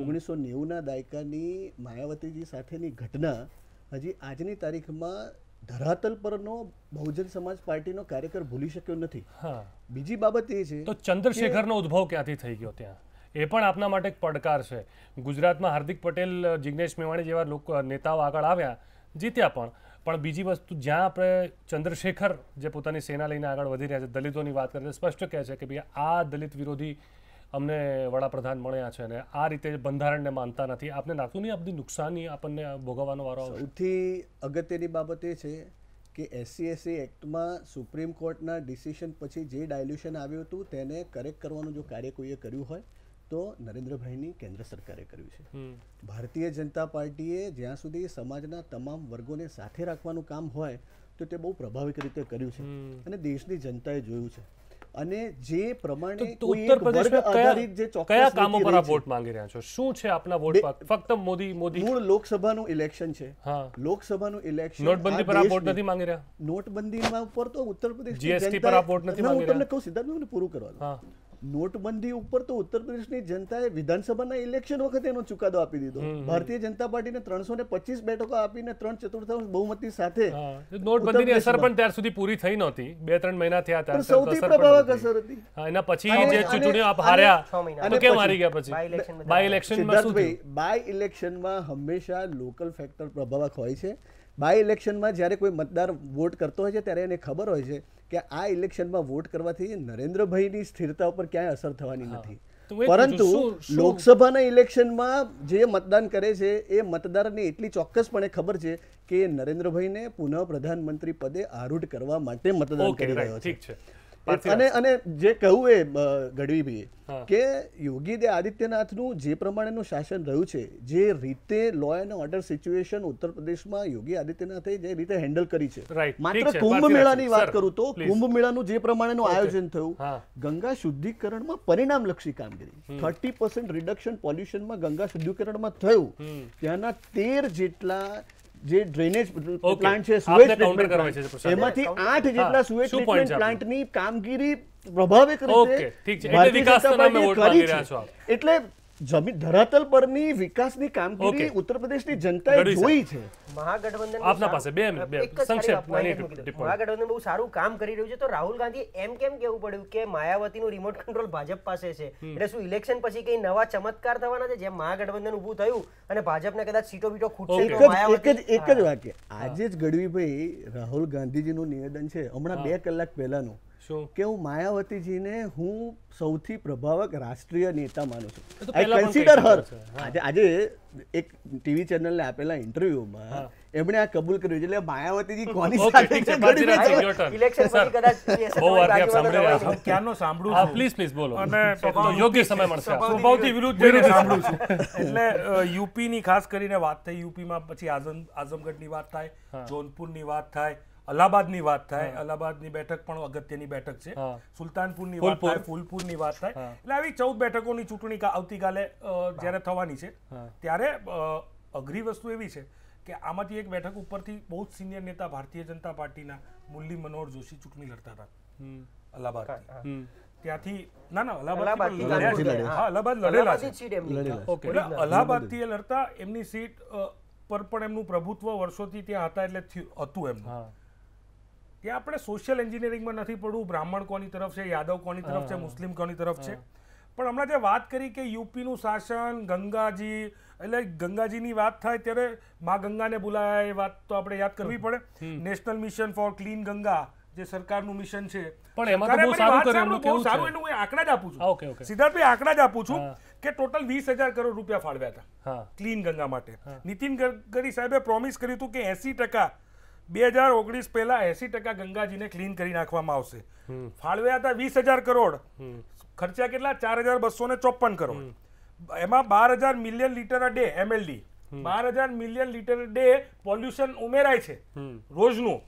1990ના દાયકાની માયાવતીજી સાથેની ઘટના હજી આજની તારીખમાં ધરાતલ પરનો બહુજન સમાજ પાર્ટીનો કાર્યકર ભૂલી શક્યો નથી. બીજી બાબત એ છે તો ચંદ્રશેખરનો ઉદ્ભવ ક્યાંથી થઈ ગયો ત્યાં, એ પણ આપના માટે એક પડકાર છે. ગુજરાતમાં હાર્દિક પટેલ, જિગ્નેશ મેવાણી જેવા લોકો નેતાઓ આગળ આવ્યા, જીત્યા પણ બીજી વસ્તુ જ્યાં આપણે ચંદ્રશેખર જે પોતાની સેના લઈને આગળ વધી રહ્યા છે, દલિતોની વાત કરે છે, સ્પષ્ટ કહે છે કે ભાઈ આ દલિત વિરોધી અમને વડાપ્રધાન મળ્યા છે અને આ રીતે બંધારણને માનતા નથી. આપને લાગતું નહીં આ બધી નુકસાની આપણને ભોગવવાનો વારો આવશે? સૌથી અગત્યની બાબત એ છે કે SC/SC એક્ટમાં સુપ્રીમ કોર્ટના ડિસિશન પછી જે ડાયલ્યુશન આવ્યું હતું તેને કરેક્ટ કરવાનું જો કાર્ય કોઈએ કર્યું હોય તો નરેન્દ્રભાઈની કેન્દ્ર સરકારે કર્યું છે. ભારતીય જનતા પાર્ટીએ જ્યાં સુધી સમાજના તમામ વર્ગોને સાથે રાખવાનું કામ હોય તો તે બહુ પ્રભાવિક રીતે કર્યું છે અને દેશની જનતાએ જોયું છે. અને જે પ્રમાણે કોઈ એક વર્ગ આધારિત જે ચોક્કસ કયા કામો પર આપ વોટ માંગી રહ્યા છો? શું છે આપના વોટ પર? ફક્ત મોદી મૂળ લોકસભાનું ઇલેક્શન છે. લોકસભાનું ઇલેક્શન. નોટબંધી પર આપ વોટ નથી માંગી રહ્યા? નોટબંધીમાં ઉપર તો ઉત્તર પ્રદેશ GST પર આપ વોટ નથી માંગી રહ્યા? હું તમને કહું સિદ્ધાર્થ, મને પૂરું કરવા દો. નોટબંધી ઉપર તો ઉત્તર પ્રદેશની જનતાએ વિધાનસભાના ઇલેક્શન વખતે એનો ચુકાદો આપી દીધો. ભારતીય જનતા પાર્ટીને 325 બેઠકો આપીને 3/4 બહુમતી સાથે નોટબંધીની અસર પણ ત્યાર સુધી પૂરી થઈ નહોતી. 2-3 મહિના થયા ત્યારે સૌથી પ્રભાવક અસર હતી. એના પછી જે ચૂંટણીઓ આપ હાર્યા તો કેમ હારી ગયા? પછી બાય ઇલેક્શનમાં શું થયું? બાય ઇલેક્શનમાં હંમેશા લોકલ ફેક્ટર પ્રભાવક હોય છે. બાય ઇલેક્શનમાં જ્યારે કોઈ મતદાર વોટ કરતો હોય છે ત્યારે એને ખબર હોય છે કે આ ઇલેક્શનમાં વોટ કરવાથી નરેન્દ્રભાઈની સ્થિરતા ઉપર ક્યાંય અસર થવાની નથી. પરંતુ લોકસભાના ઇલેક્શનમાં જે મતદાન કરે છે એ મતદારને એટલી ચોક્કસપણે ખબર છે કે નરેન્દ્રભાઈને પુનઃ પ્રધાનમંત્રી પદે આરૂઢ કરવા માટે મતદાન કરી રહ્યો છે. અને જે કહ્યું એ ગઢવીભાઈએ કે યોગી આદિત્યનાથનું જે પ્રમાણેનું શાસન રહ્યું છે, જે રીતે લો એન્ડ ઓર્ડર સિચ્યુએશન ઉત્તર પ્રદેશમાં યોગી આદિત્યનાથે જે રીતે હેન્ડલ કરી છે, માત્ર કુંભ મેળાની વાત કરું તો કુંભ મેળાનું જે પ્રમાણેનું આયોજન થયું, ગંગા શુદ્ધિકરણમાં પરિણામલક્ષી કામગીરી, 30% રિડક્શન પોલ્યુશનમાં ગંગા શુદ્ધિકરણમાં થયું. ત્યાંના 13 જેટલા જે ડ્રેનેજ પ્લાન્ટ છે, સુએજ ટ્રીટમેન્ટ પ્લાન્ટ, એમાંથી 8 જેટલા સુએજ ટ્રીટમેન્ટ પ્લાન્ટની કામગીરી પ્રભાવિક રીતે ભારતીય જનતા પાર્ટીએ કરી છે. એટલે જમીન ધરાતલ પરની વિકાસની કામગીરી ઉત્તર પ્રદેશની જનતાએ જોઈ છે. મહાગઠબંધન આપના પાસે 2 મિનિટ સંક્ષેપ મહાગઠબંધન બહુ સારું કામ કરી રહ્યું છે, તો રાહુલ ગાંધી એમ કેમ કેવું પડ્યું કે માયાવતીનું રિમોટ કંટ્રોલ ભાજપ પાસે છે? એટલે શું ઇલેક્શન પછી કઈ નવા ચમત્કાર થવાના છે જેમ મહાગઠબંધન ઊભું થયું અને ભાજપને કદાચ સીટો બીટો ખૂટશે? એક જ વાક્ય, આજે જ ગઢવીભાઈ રાહુલ ગાંધીજીનું નિવેદન છે હમણાં 2 કલાક પહેલાનું કે હું માયાવતીજીને હું સૌથી પ્રભાવક રાષ્ટ્રીય નેતા માનું છું. I consider her. આજે એક ટીવી ચેનલને આપેલા ઇન્ટરવ્યુમાં એમણે આ કબૂલ કર્યું. એટલે માયાવતીજી કોની સાથે છે? ઇલેક્શન પછી કદાચ બહુ વાર આપ સાંભળી રહ્યા છો. ક્યારનો સાંભળું છું. પ્લીઝ બોલો અને યોગ્ય સમય મળશે. સ્વભાવથી વિરુદ્ધ જઈને સાંભળું છું. એટલે યુપીની ખાસ કરીને વાત થઈ, યુપીમાં પછી આઝમગઢની વાત થાય, જોધપુરની વાત થાય, અલ્હાબાદની વાત થાય. અલ્હાબાદની બેઠક પણ અગત્યની બેઠક છે. સુલતાનપુરની વાત થાય, ફૂલપુરની વાત થાય. એટલે આવી 14 બેઠકોની ચૂંટણી આવતીકાલે જ્યારે થવાની છે ત્યારે અઘરી વસ્તુ એવી છે કે આમાંથી એક બેઠક ઉપરથી બહુ જ સિનિયર નેતા ભારતીય જનતા પાર્ટીના મુરલી મનોહર જોશી ચૂંટણી લડતા હતા અલ્હાબાદથી. ત્યાંથી અલ્હાબાદ લડેલા છે. અલ્હાબાદથી એ લડતા એમની સીટ પર પણ એમનું પ્રભુત્વ વર્ષોથી ત્યાં હતા, એટલે હતું એમનું. ત્યાં આપણે સોશિયલ એન્જિનિયરિંગમાં નથી પડવું બ્રાહ્મણ કોની તરફ છે, યાદવ કોની તરફ છે, મુસ્લિમ કોની તરફ છે. પણ હમણાં જે વાત કરી કે યુપીનું શાસન, ગંગાજી, એટલે ગંગાજીની વાત થાય ત્યારે મા ગંગાને બોલાયા એ વાત તો આપણે યાદ કરવી પડે. National mission for clean Ganga જે સરકારનું મિશન છે, પણ એમાં તો બહુ સારું કર્યું. બહુ સારું એનું હું આંકડા જ આપું છું સિદ્ધાર્થભાઈ, આંકડા જ આપું છું કે ટોટલ 20,000 કરોડ રૂપિયા ફાળવ્યા હતા ક્લીન ગંગા માટે. નીતિન ગડકરી સાહેબે પ્રોમિસ કર્યું હતું કે 80% 2019 પહેલા 80% ગંગાજીને ક્લીન કરી નાખવામાં આવશે. ફાળવ્યા હતા 20,000 કરોડ, ખર્ચા કેટલા? 4,254 કરોડ. એમાં 12,000 million litre a day MLD, 12,000 million litre day pollution ઉમેરાય છે રોજનું.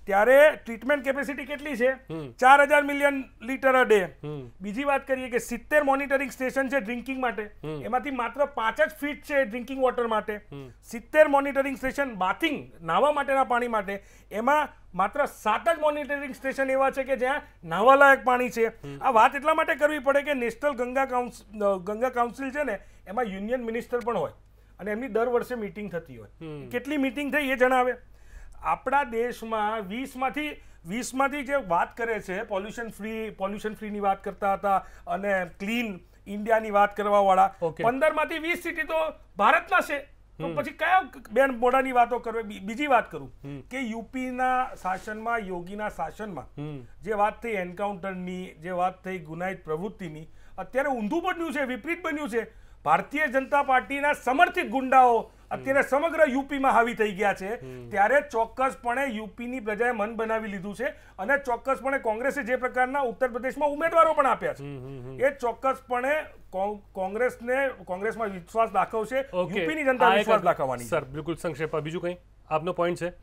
ત્યારે ટ્રીટમેન્ટ કેપેસિટી કેટલી છે 4000 મિલિયન લીટર અ ડે. બીજી વાત કરીએ કે 70 મોનિટરિંગ સ્ટેશન છે ડ્રિંકિંગ માટે, એમાંથી માત્ર 5 જ ફીટ છે ડ્રિંકિંગ વોટર માટે. 70 મોનિટરિંગ સ્ટેશન બાથિંગ નાહવા માટેના પાણી માટે, એમાં માત્ર 7 જ મોનિટરિંગ સ્ટેશન એવા છે કે જ્યાં નાહવાલાયક પાણી છે. આ વાત એટલા માટે કરવી પડે કે નેશનલ ગંગા કાઉન્સિલ છે ને, એમાં યુનિયન મિનિસ્ટર પણ હોય અને એમની દર વર્ષે મીટિંગ થતી હોય. કેટલી મીટિંગ થઈ એ જણાવે. આપણા દેશમાં 20માંથી જે વાત કરે છે પોલ્યુશન ફ્રીની વાત કરતા હતા અને ક્લીન ઇન્ડિયાની વાત કરવા વાળા 15માંથી 20 સિટી તો ભારતના છે. તો પછી કયા બેન મોઢાની વાતો કરવે. બીજી વાત કરું કે યુપીના શાસનમાં, યોગીના શાસનમાં જે વાત થઈ એન્કાઉન્ટરની, જે વાત થઈ ગુનાહિત પ્રવૃત્તિની, અત્યારે ઊંધું બન્યું છે, વિપરીત બન્યું છે. ભારતીય જનતા પાર્ટીના સમર્થિત ગુંડાઓ અત્યારે સમગ્ર યુપીમાં હાવી થઈ ગયા છે. ત્યારે ચોક્કસપણે યુપીની પ્રજાએ મન બનાવી લીધું છે અને ચોક્કસપણે કોંગ્રેસે જે પ્રકારના ઉત્તર પ્રદેશમાં ઉમેદવારો પણ આપ્યા છે, એ ચોક્કસપણે કોંગ્રેસમાં વિશ્વાસ દાખવશે. યુપીની જનતા વિશ્વાસ દાખવવાની. સર બિલકુલ સંક્ષેપમાં બીજું કંઈ આપનો પોઈન્ટ છે?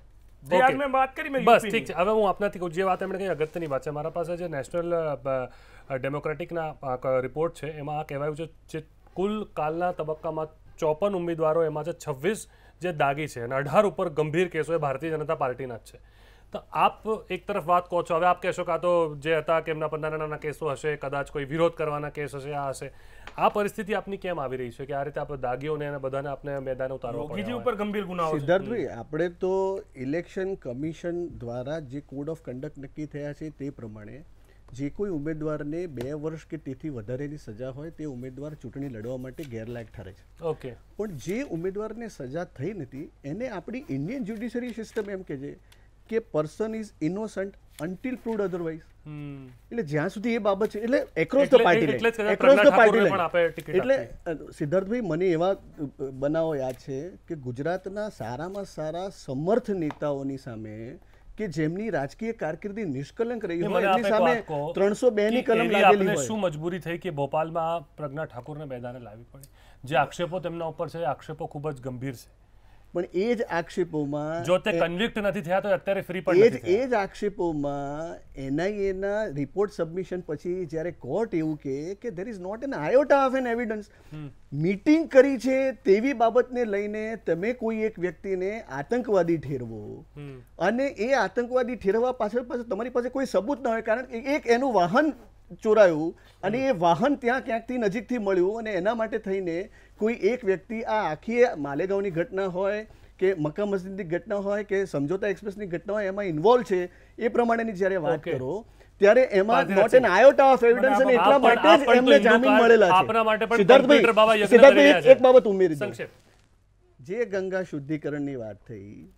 બસ ઠીક છે. હવે હું આપનાથી કહું, જે વાત એમણે કહી અગત્યની વાત છે. મારા પાસે જે નેશનલ ડેમોક્રેટિકના રિપોર્ટ છે એમાં આ કહેવાયું છે જે કુલ કાલના તબક્કામાં 54 ઉમેદવારો, એમાં છે 26 જે દાગી છે અને 18 ઉપર ગંભીર કેસો એ ભારતીય જનતા પાર્ટીના જ છે. તો આપ એક તરફ વાત કહો છો, હવે આપ કહેશો કે આ તો જે હતા કે એમના પર નાના કેસો હશે, કદાચ કોઈ વિરોધ કરવાના કેસ હશે, આ હશે. આ પરિસ્થિતિ આપની કેમ આવી રહી છે કે આ રીતે આપણે દાગીઓને અને બધાને આપણે મેદાને ઉતારવા પડે? ઉપર ગંભીર ગુનાઓ. સિદ્ધાર્થભાઈ, આપણે તો ઇલેક્શન કમિશન દ્વારા જે કોડ ઓફ કન્ડક્ટ નક્કી થયા છે તે પ્રમાણે જે કોઈ ઉમેદવારને 2 વર્ષ કે તેથી વધારેની સજા હોય તે ઉમેદવાર ચૂંટણી લડવા માટે ગેરલાયક ઠરે છે. ઓકે. પણ જે ઉમેદવારને સજા થઈ નથી એને આપણી ઇન્ડિયન જ્યુડિશરી સિસ્ટમ એમ કહે છે કે person is innocent until proved otherwise. એટલે જ્યાં સુધી એ બાબત છે, એટલે એક્રોસ ધ પાર્ટી એટલે સિદ્ધાર્થભાઈ, મને એવા બનાવો યાદ છે કે ગુજરાતના સારામાં સારા સમર્થ નેતાઓની સામે કે જેમની રાજકીય કારકિર્દી નિષ્કલંક રહી હોય એમની સામે 302 ની કલમ લાગેલી હોય. શું મજબૂરી થઈ કે ભોપાલમાં પ્રજ્ઞા ઠાકુરને મેદાને લાવવી પડી? જે આક્ષેપો તેમના ઉપર છે, આક્ષેપો ખૂબ જ ગંભીર છે. પણ એ જ આક્ષેપોમાં જો તે કન્વિક્ટ નથી થયા તો અત્યારે ફ્રી પણ નથી થયા. એ જ આક્ષેપોમાં એનઆઈએના રિપોર્ટ સબમિશન પછી જ્યારે કોર્ટ એવું કે there is not an iota of an evidence, meeting કરી છે તેવી બાબતને લઈને તમે કોઈ એક વ્યક્તિને આતંકવાદી ઠેરવો અને એ આતંકવાદી ઠેરવા પાછળ તમારી પાસે કોઈ સબૂત ન હોય, કારણ કે એક એનું વાહન ચોરાયું અને એ વાહન ત્યાં ક્યાંકથી નજીકથી મળ્યું અને એના માટે થઈને કોઈ એક વ્યક્તિ આ આખી માલેગાંવની ઘટના હોય કે મક્કા મસ્જિદની ઘટના હોય કે સમજોતા એક્સપ્રેસની ઘટના હોય એમાં ઇન્વોલ્વ છે, એ પ્રમાણેની જ્યારે વાત કરો ત્યારે એમાં not an iota of evidence અને એટલા માટે જ એમને જામીન મળેલા છે. આપના માટે પણ સિદ્ધાર્થભાઈ એક બાબત ઉમેરી દઉં. જે ગંગા શુદ્ધિકરણની વાત થઈ,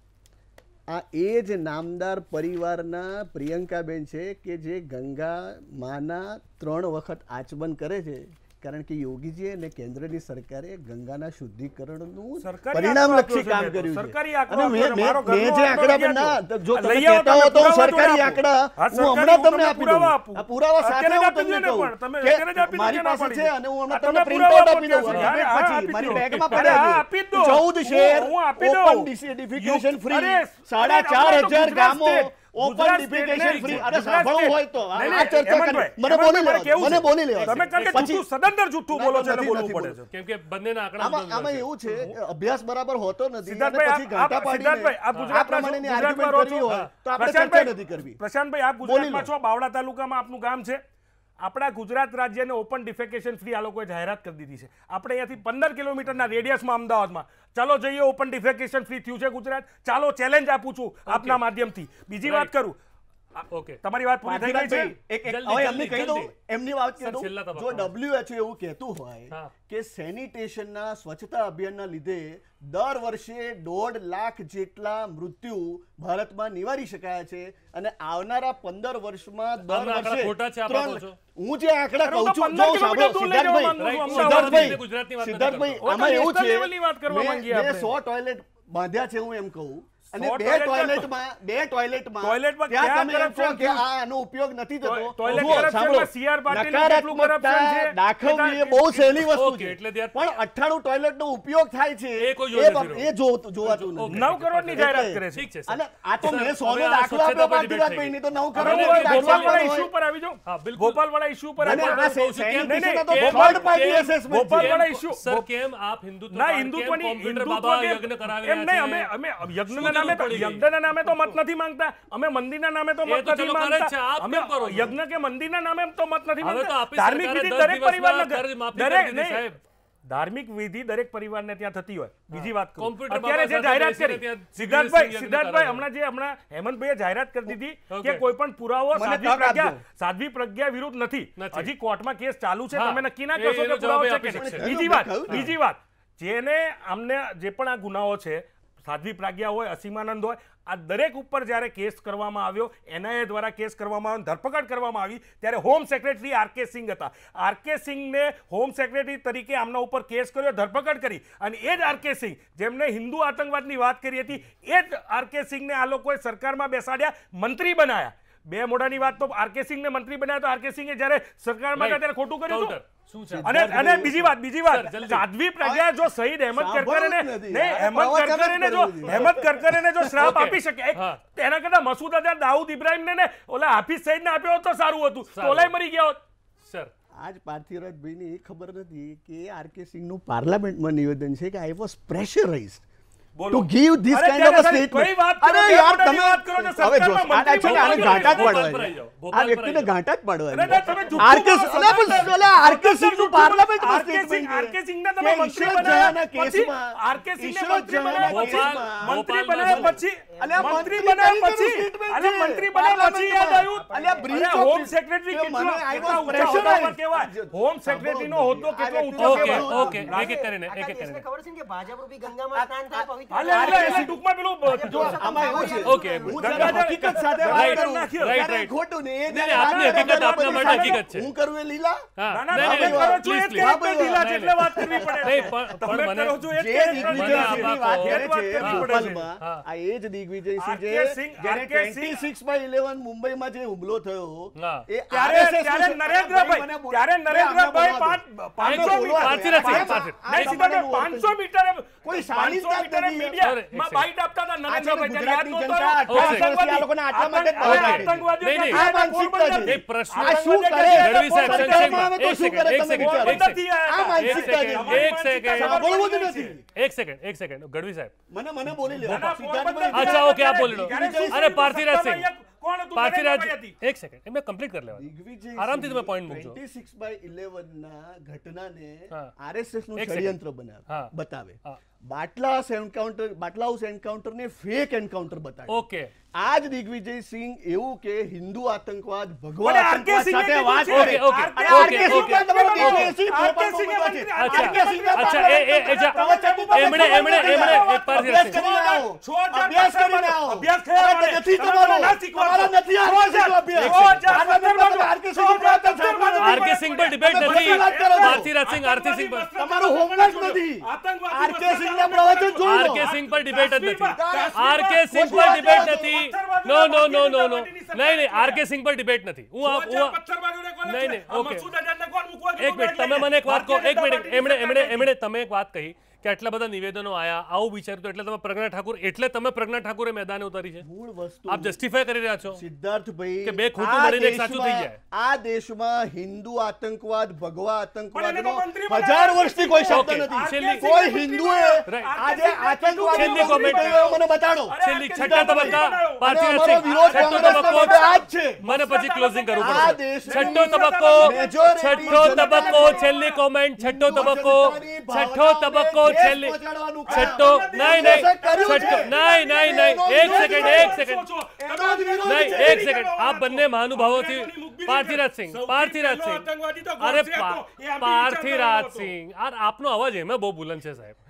આ એ જ નામદાર પરિવારના પ્રિયંકાબેન છે કે જે ગંગા માના 3 વખત આચમન કરે છે, કારણ કે યોગીજી અને કેન્દ્રની સરકારે ગંગાના શુદ્ધિકરણનું પરિણામલક્ષી કામ કર્યું છે. અને મેં જે આંકડા પણ ના, જો તમે કહેતા હો તો સરકારી આંકડા હું હમણાં તમને આપી દઉં. આ પુરાવા સાથે હું તમને કહું કે મારી પાસે છે અને હું હમણાં તમને પ્રિન્ટ આઉટ આપી દઉં. પછી મારી બેગમાં પડ્યા છે 14 શહેર ઓપન ડિફિકેશન ફ્રી, 4,500 ગામો ઓપન ડિફિકેશન ફ્રી. અરે સાંભળવું હોય તો આ ચર્ચા કરી. મને બોલી લેવા તમે પછી સદંતર જૂઠું બોલો છો, બોલવું પડે છે કેમ કે બંનેના આંકડા આમાં એવું છે અભ્યાસ બરાબર હોતો નથી. સિદ્ધાર્થભાઈ, ઘાટા પાડીને આ પ્રમાણેની આર્ગ્યુમેન્ટ કરવી હોય તો આપણે ચર્ચા નથી કરવી. પ્રશાંતભાઈ, આપ ગુજરાતમાં છો, બાવળા તાલુકામાં આપનું ગામ છે. આપણા ગુજરાત રાજ્યને ઓપન ડિફેકેશન ફ્રી આ લોકોએ જાહેરાત કરી દીધી છે. આપણે અહીંયાથી 15 કિલોમીટરના રેડિયસમાં અમદાવાદમાં ચાલો જઈએ, ઓપન ડિફેકેશન ફ્રી થયું છે ગુજરાત. ચાલો ચેલેન્જ આપું છું આપના માધ્યમથી. બીજી વાત કરું, ઓકે તમારી વાત પૂરી થઈ ગઈ છે. હવે એમને કહી દઉં, એમની વાત કહી દઉં. જો WHO એવું કહેતું હોય કે સેનિટેશનના સ્વચ્છતા અભિયાનના લીધે દર વર્ષે 1.5 લાખ જેટલા મૃત્યુ ભારતમાં નિવારી શકાય છે અને આવનારા 15 વર્ષમાં દર વર્ષે હું જે આંકડા કહું છું, જો સાંભળો સિદ્ધાર્થભાઈ, આમાં એવું છે મેં 100 ટોયલેટ બાંધ્યા છે, હું એમ કહું અને 100 બે ટોયલેટમાં ટોયલેટમાં ક્યાં ત્યાં તમે એમ કહો corruption કે થયું? આનો ઉપયોગ નથી થતો. ટોયલેટ જુઓ, corruption સાંભળો, માં CR પાટીલનું કેટલું corruption છે? નકારાત્મકતા દાખવવી એ બહુ સહેલી વસ્તુ ઓકે, છે. એટલે ત્યાં- પણ 98 ટોયલેટનો ઉપયોગ થાય છે એ કોઈ જોઈ નથી એ જોવાતું ઓકે. નથી. 9 કરોડની જાહેરાત કરે છે. ઠીક છે અને સર. આ તો સર, મેં હવે 100 નો આ દાખલો સ્વચ્છતા આપ્યો પર બાકી વાત debate નહીં, થઈ તો 9 ગઈ. કરોડ હવે દાખલો ગોપાલવાળા હોય. ઇશ્યુ પર આવી જાઓ. હા, બિલકુલ. ગોપાલવાળા ઇશ્યુ પર અને આવી આ જાઓ. સેનિટેશનનો તો કેમ- third party કેમ- assessment છે. ગોપાલવાળા ઇશ્યુ સર કેમ આપ હિન્દુત્વ ના કેમ હિન્દુત્વની કોમ્પ્યુટર હિન્દુત્વ બાબા કેમ- યજ્ઞ કરાવી એમ રહ્યા નહીં, છે? અમે યજ્ઞના શું નામે તો જરૂર પડી ગઈ? યજ્ઞના નામે તો મત નથી માંગતા, અમે મંદિરના નામે તો એ મત તો નથી ચલો કરે જ છે, માંગતા, આપ અમે કેમ કરો છો? યજ્ઞ કે મંદિરના નામે તો મત નથી હવે તો માંગતા. આપણી ધાર્મિક સરકારે વિધિ 10 દરેક દિવસમાં પરિવારને કર્જ માફી દરેક કરી દીધી, નહીં, સાહેબ. ધાર્મિક વિધિ દરેક પરિવારને ત્યાં થતી હોય. બીજી વાત કરું, કોમ્પ્યુટર અત્યારે જે બાબા જાહેરાત સાથે કરી ત્યાં સિદ્ધાર્થભાઈ યજ્ઞ સિદ્ધાર્થભાઈ કરાવે. હમણાં હેમંતભાઈએ જાહેરાત કરી દીધી ઓકે. કે કોઈ પણ પુરાવો મને સાધ્વી તક આપજો. સાધ્વી પ્રજ્ઞા વિરુદ્ધ નથી. નથી. હજી કોર્ટમાં કેસ ચાલુ છે, હા. તમે નક્કી ના એ કરશો એનો કે પુરાવો જવાબ છે આપી કે શકશે. નહીં. બીજી વાત જેને અમને જે પણ આ ગુનાઓ છે, સાધ્વી પ્રજ્ઞા હોય, અસીમાનંદ હોય, આ દરેક ઉપર જ્યારે કેસ કરવામાં આવ્યો, NIA દ્વારા કેસ કરવામાં આવ્યો, ધરપકડ કરવામાં આવી, ત્યારે હોમ સેક્રેટરી આર.કે. સિંઘ હતા. આર.કે. સિંઘને હોમ સેક્રેટરી તરીકે આમના ઉપર કેસ કર્યો, ધરપકડ કરી, અને એ જ આર.કે. સિંઘ જેમને હિન્દુ આતંકવાદની વાત કરી હતી, એ જ આર.કે. સિંઘને આ લોકોએ સરકારમાં બેસાડ્યા, મંત્રી બનાયા. બે મોઢાની વાત તો આર.કે. સિંઘને મંત્રી બનાવ્યા, તો આર.કે. સિંઘે જ્યારે સરકારમાં હતા ત્યારે ખોટું કર્યું હતું. શું છે? અને બીજી વાત સર, જલ્દી. સાધ્વી પ્રજ્ઞા જો શહીદ અહેમદ સાંભળવું કરકરેને જ નથી. નહીં, આ અહેમદ પ્રવચન જ કરકરેને જો કરવું છે. અહેમદ કરકરેને જો શ્રાપ ઓકે. આપી શકે, હા. તેના કરતા મસૂદ અઝહર, દાઉદ ઇબ્રાહિમને ને ઓલા હાફિઝ સઈદને આપ્યો હોત તો સારું હતું, તો સારું. ઓલાય મરી ગયા હોત. સર આજ પાર્થિવરાજભાઈને એ ખબર નથી કે આર.કે. સિંહનું પાર્લામેન્ટમાં નિવેદન છે કે આઈ વોઝ પ્રેશરાઇઝ્ડ બોલો. to give this અરે kind of a ત્યારે statement. કઈ વાત કરો, અરે બે યાર મોઢાની તમે વાત કરો છો, હવે જો સરકારમાં આને મંત્રી આને ગાંઠા જ ગોપાલ પાડવા પર આવી જાઓ, આ ગોપાલ પર વ્યક્તિને આવી ગાંઠા જ પાડવા અરે ના, તમે જુઠ્ઠું આર.કે. બોલો, અલા પણ ઓલા આર.કે. સિંહનું પાર્લામેન્ટમાં આર.કે. સિંહ statement છે. આર.કે. સિંહને તમે કે મંત્રી ઈશ્વર બનાવ્યા જહાના પછી કેસમાં આર.કે. સિંહને ઈશ્વર મંત્રી જહાના બનાવ્યા પછી કેસમાં મંત્રી ગોપાલ બનાવ્યા માં પછી અલ્યા મંત્રી મંત્રી બનાવ્યા તરીકેનું પછી statement અલ્યા છે. મંત્રી બનાવ્યા પછી યાદ આવ્યું અલ્યા breach અરે of હોમ સેક્રેટરી કે કેટલો મને I was કેટલા ઊંચા હોદ્દા પર pressurized. કહેવાય. હોમ સેક્રેટરીનો હોદ્દો કેટલો ઊંચો ઓકે કહેવાય. ઓકે એક એક કરીને એક એક કરીને ખબર છે ને કે ભાજપ રૂપી ગંગામાં સ્નાન થાય પવિત્ર હાલે, હાલે, એટલે ટૂંકમાં પેલું જો આમાં એવું છે ઓકે, હું જ્યારે હકીકત સાથે વાત Right, કરું right, ત્યારે right. ખોટું ને એ નહીં, આપની હકીકત આપના માટે હકીકત છે. હું કરું એ લીલા હા ના, ના, નહીં, તમે નહીં, કરો છો એ જ please, કેરેક્ટર please. ઢીલા છે, નહીં, એટલે વાત કરવી પડે. નહીં, પણ તમે મને કરો છો એ જ જે કેરેક્ટર દિગ્વિજય ઢીલા છે. સિંહની વાત કરે વાત છે કરવી પડે છે. ભોપાલમાં, હા. આ એ જ દિગ્વિજય સિંહ આર.કે. જે સિંહ, જ્યારે આર.કે. સિંહ 26/11 મુંબઈમાં જે હુમલો થયો હા. એ ત્યારે RSS ત્યારે નું- નરેન્દ્રભાઈ મને બોલ- ત્યારે નરેન્દ્રભાઈ આમને 500 બોલવા દો. મીટર પાર્થિવરાજ સિંહ, નહીં, સીધા 500 મીટરે કોઈ સાની 500 મીટરે નથી. મીડિયામાં એક બાઇટ આપતા હતા નરેન્દ્રભાઈ. ત્યારે યાદ ગુજરાતની નહોતું જનતા આવ્યું? 28 વર્ષથી આ લોકોને આટલા માટે જ અરે, બહાર આતંકવાદીઓ નહીં, ક્યાં નહીં. ગયા? પોરબંદર. એ પ્રશ્ન આ શું કરે? ગઢવી સાહેબ, સરકારમાં આવે તો એક શું કરે સેકન્ડ, તમે એક વિચારો. સેકન્ડ, આ માનસિકતા છે. એક સેકન્ડ. સાંભળવું જ નથી. એક સેકન્ડ ગઢવી સાહેબ મને બોલી લેવા. ના, સિદ્ધાર્થભાઈ, પોરબંદર અચ્છા, ઓકે, આપ બોલી લો. ત્યારે શું અરે, શું પાર્થિવરાજ સિંહ. અહીંયા કોણ હતું? પાર્થિવરાજ નરેન્દ્રભાઈ હતી. એક સેકન્ડ એમને કમ્પ્લીટ કરી લેવા દિગ્વિજય આરામથી તમે સિંહ point મૂકજો. 26/11 ના ઘટનાને હા. RSS નું એક second. ષડયંત્ર હા. બતાવે હા. બાટલા હાઉસ એન્કાઉન્ટર ને ફેક એન્કાઉન્ટર બતાવે. ઓકે આજ દિગ્વિજય સિંહ એવું કે હિન્દુ આતંકવાદ ભગવા પણ આર.કે. આતંકવાદ સિંહે સાથે કીધું વાત છે. કરે. Okay, R K. ઓકે, સિંહે ઓકે. કીધું તમારો છે. દેશી આર.કે. ભોપાલમાં સિંહે મૂકવા છે. મંત્રી- અચ્છા, આર.કે. સિંહે અચ્છા, એમણે એક પાર્થિવરાજ અભ્યાસ સિંહ. કરીને આવો. 6000 અભ્યાસ કરીને આવો. અભ્યાસ થયા અરે, મને. નથી તમારે તમારો. ના શીખવાડો. તમારો નથી આર.કે. સિંહનો અભ્યાસ. આર.કે. સિંહ પર ડિબેટ નથી. પાર્થિવરાજ સિંહ, આરતી સિંહ પર તમારું હોમવર્ક નથી. આર.કે. સિંહના પ્રવચન જોઈ લો. આર.કે. સિંહ પર ડિબેટ જ નથી. આર.કે. સિંહ પર ડિબેટ નથી. નો નહીં આર.કે. સિંહ પર ડિબેટ નથી. નહીં, ઓકે. એક મિનિટ, તમે મને એક વાત કહો. એક મિનિટ, એમણે તમે એક વાત કહી કે આટલા બધા નિવેદનો આયા, આવું વિચાર્યું તો એટલે તમે પ્રજ્ઞા ઠાકુરે મેદાને ઉતારી છે. મૂળ વસ્તુ આપ જસ્ટિફાય કરી રહ્યા છો સિદ્ધાર્થભાઈ કે બે ખોટું આ મળીને એક સાચું થઈ દેશમાં- જાય. આ દેશમાં હિન્દુ આતંકવાદ ભગવા પણ એને તો આતંકવાદનો મંત્રી 1000 વર્ષથી કોઈ શબ્દ ઓકે, નથી. છેલ્લી- કોઈ હિન્દુએ Right. આજે આતંકવાદ છેલ્લી comment. મને બતાડો. છેલ્લી છઠ્ઠા તબક્કા અને પાર્થિવરાજ અમારો સિંહ, વિરોધ છઠ્ઠો કોંગ્રેસનો તબક્કો બધે આ જ છે. મને પછી ક્લોઝિંગ કરવું આ પડશે. દેશની છઠ્ઠો તબક્કો majority છઠ્ઠો તબક્કો જનતાને છેલ્લી કોમેન્ટ છઠ્ઠો હિન્દુ તબક્કો જનતાની છઠ્ઠો ભાવનાઓને તબક્કો ઠેસ છેલ્લી પહોંચાડવાનું કામ છઠ્ઠો નહીં કર્યું છે. છઠ્ઠો નહીં એક સેકન્ડ એનો જ વિરોધ નહીં છે. એક સેકન્ડ આ બંને મહાનુભાવોથી પાર્થિવરાજ સિંહ અરે પાર્થિવરાજ સિંહ આપનો અવાજ એમ બહુ બુલંદ છે સાહેબ.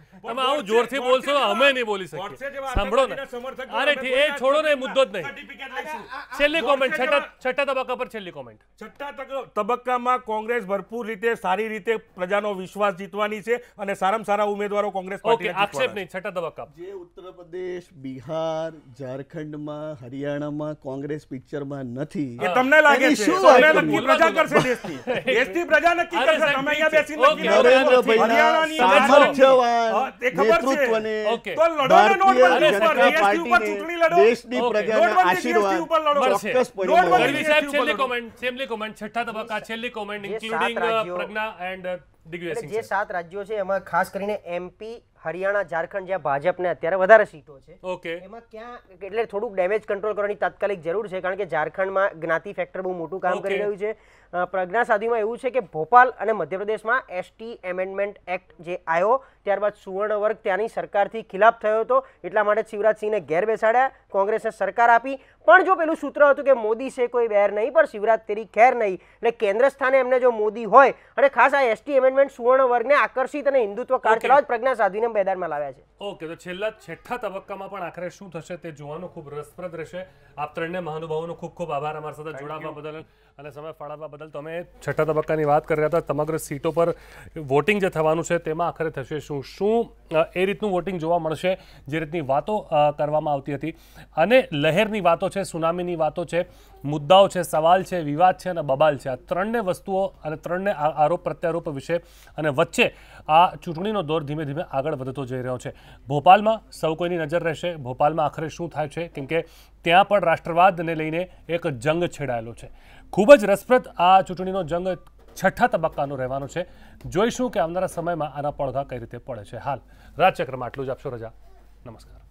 તમે આવું જોરથી બોલશો અમે નહીં બોલી શકીએ. સાંભળો ને, અરે ઠીક, એ છોડો ને, એ મુદ્દો જ નહીં. છેલ્લી કોમેન્ટ, છઠ્ઠા તબક્કા પર છેલ્લી કોમેન્ટ. છઠ્ઠા તબક્કામાં કોંગ્રેસ ભરપૂર રીતે સારી રીતે પ્રજાનો વિશ્વાસ જીતવાની છે અને સારામાં સારા ઉમેદવારો કોંગ્રેસ ઓકે, આક્ષેપ નહીં. છઠ્ઠા તબક્કા જે ઉત્તર પ્રદેશ, બિહાર, ઝારખંડમાં, હરિયાણામાં કોંગ્રેસ પિક્ચરમાં નથી, એ તમને લાગે એની છે શું વાત તમે કરવી? નક્કી પ્રજા કરશે દેશની પ્રજા નક્કી અરે કરશે. સાહેબ, તમે અહીંયા બેસીને ઓકે, નક્કી કરો. નરેન્દ્રભાઈના હરિયાણાની સામર્થ્યવાન હા, તે ખબર છે. નેતૃત્વને ઓકે. તો લડો ને નોટબંધી ભારતીય ઉપર, જનતા GST ઉપર ચૂંટણી લડો. દેશની ઓકે. પ્રજાના નોટબંધી GST ઉપર લડો. આશીર્વાદ મળશે. ચોક્કસપણે નોટબંધી મળશે. ગઢવી સાહેબ, GST ઉપર છેલ્લી કોમેન્ટ, છઠ્ઠા તબક્કા છેલ્લી કોમેન્ટ, જે ઇન્ક્લુડિંગ સાત રાજ્યો- પ્રજ્ઞા એન્ડ દિગ્વિજય એટલે સિંહ જે સર. 7 રાજ્યો છે એમાં ખાસ કરીને MP, હરિયાણા, ઝારખંડ જ્યાં ભાજપને અત્યારે વધારે સીટો છે, ઓકે, એમાં ક્યાં એટલે થોડુંક ડેમેજ કંટ્રોલ કરવાની તાત્કાલિક જરૂર છે, કારણ કે ઝારખંડમાં જ્ઞાતિ ફેક્ટર બહુ મોટું કામ કરી ઓકે. રહ્યું છે. પ્રજ્ઞા સાધ્વીમાં એવું છે કે ભોપાલ અને મધ્યપ્રદેશમાં ST એમેન્ડમેન્ટ એક્ટ જે આવ્યો ત્યારબાદ સુવર્ણ વર્ગ ત્યાંની સરકારથી ખિલાફ થયો હતો, એટલા માટે શિવરાજસિંહને ઘેર બેસાડ્યા, કોંગ્રેસને સરકાર આપી. પણ જો પેલું સૂત્ર હતું કે મોદી છે કોઈ બેર નહીં પર શિવરાજ તેરી ખેર નહીં, એટલે કેન્દ્ર સ્થાને એમને જો મોદી હોય અને ખાસ આ ST એમેન્ડમેન્ટ સુવર્ણ વર્ગને આકર્ષિત અને હિન્દુત્વ કાર્ડ ચલાવવા જ પ્રજ્ઞા સાધ્વીને મેદાનમાં લાવ્યા છે. ઓકે, તો છઠ્ઠા તબક્કામાં પણ આખરે શું થશે તે જોવાનું ખૂબ રસપ્રદ રહેશે. આપ ત્રણને મહાનુભાવોનો ખૂબ ખૂબ આભાર અમારા સાથે જોડાવા બદલ અને સમય ફાળવવા બદલ. તમે છઠ્ઠા તબક્કાની વાત કરી રહ્યા હતા, સમગ્ર સીટો પર વોટિંગ જે થવાનું છે તેમાં આખરે થશે શું એ રીતનું વોટિંગ જોવા મળશે જે રીતની વાતો કરવામાં આવતી હતી. અને લહેરની વાતો છે, સુનામીની વાતો છે, મુદ્દાઓ છે, સવાલ છે, વિવાદ છે અને બબાલ છે, આ ત્રણને વસ્તુઓ અને ત્રણને આરોપ પ્રત્યારોપ વિશે અને વચ્ચે આ ચૂંટણીનો દોર ધીમે ધીમે આગળ વધતો જઈ રહ્યો છે. ભોપાલમાં સૌ કોઈની નજર રહેશે, ભોપાલમાં આખરે શું થાય છે, કેમ કે ત્યાં પણ રાષ્ટ્રવાદને લઈને એક જંગ છેડાયેલો છે. ખૂબ જ રસપ્રદ આ ચૂંટણીનો જંગ છઠ્ઠા તબક્કાનો રહેવાનો છે. જોઈશું કે આવનારા સમયમાં આના પડઘા કઈ રીતે પડે છે. હાલ રાજચક્રમાં આટલું જ. આપશો રજા. નમસ્કાર.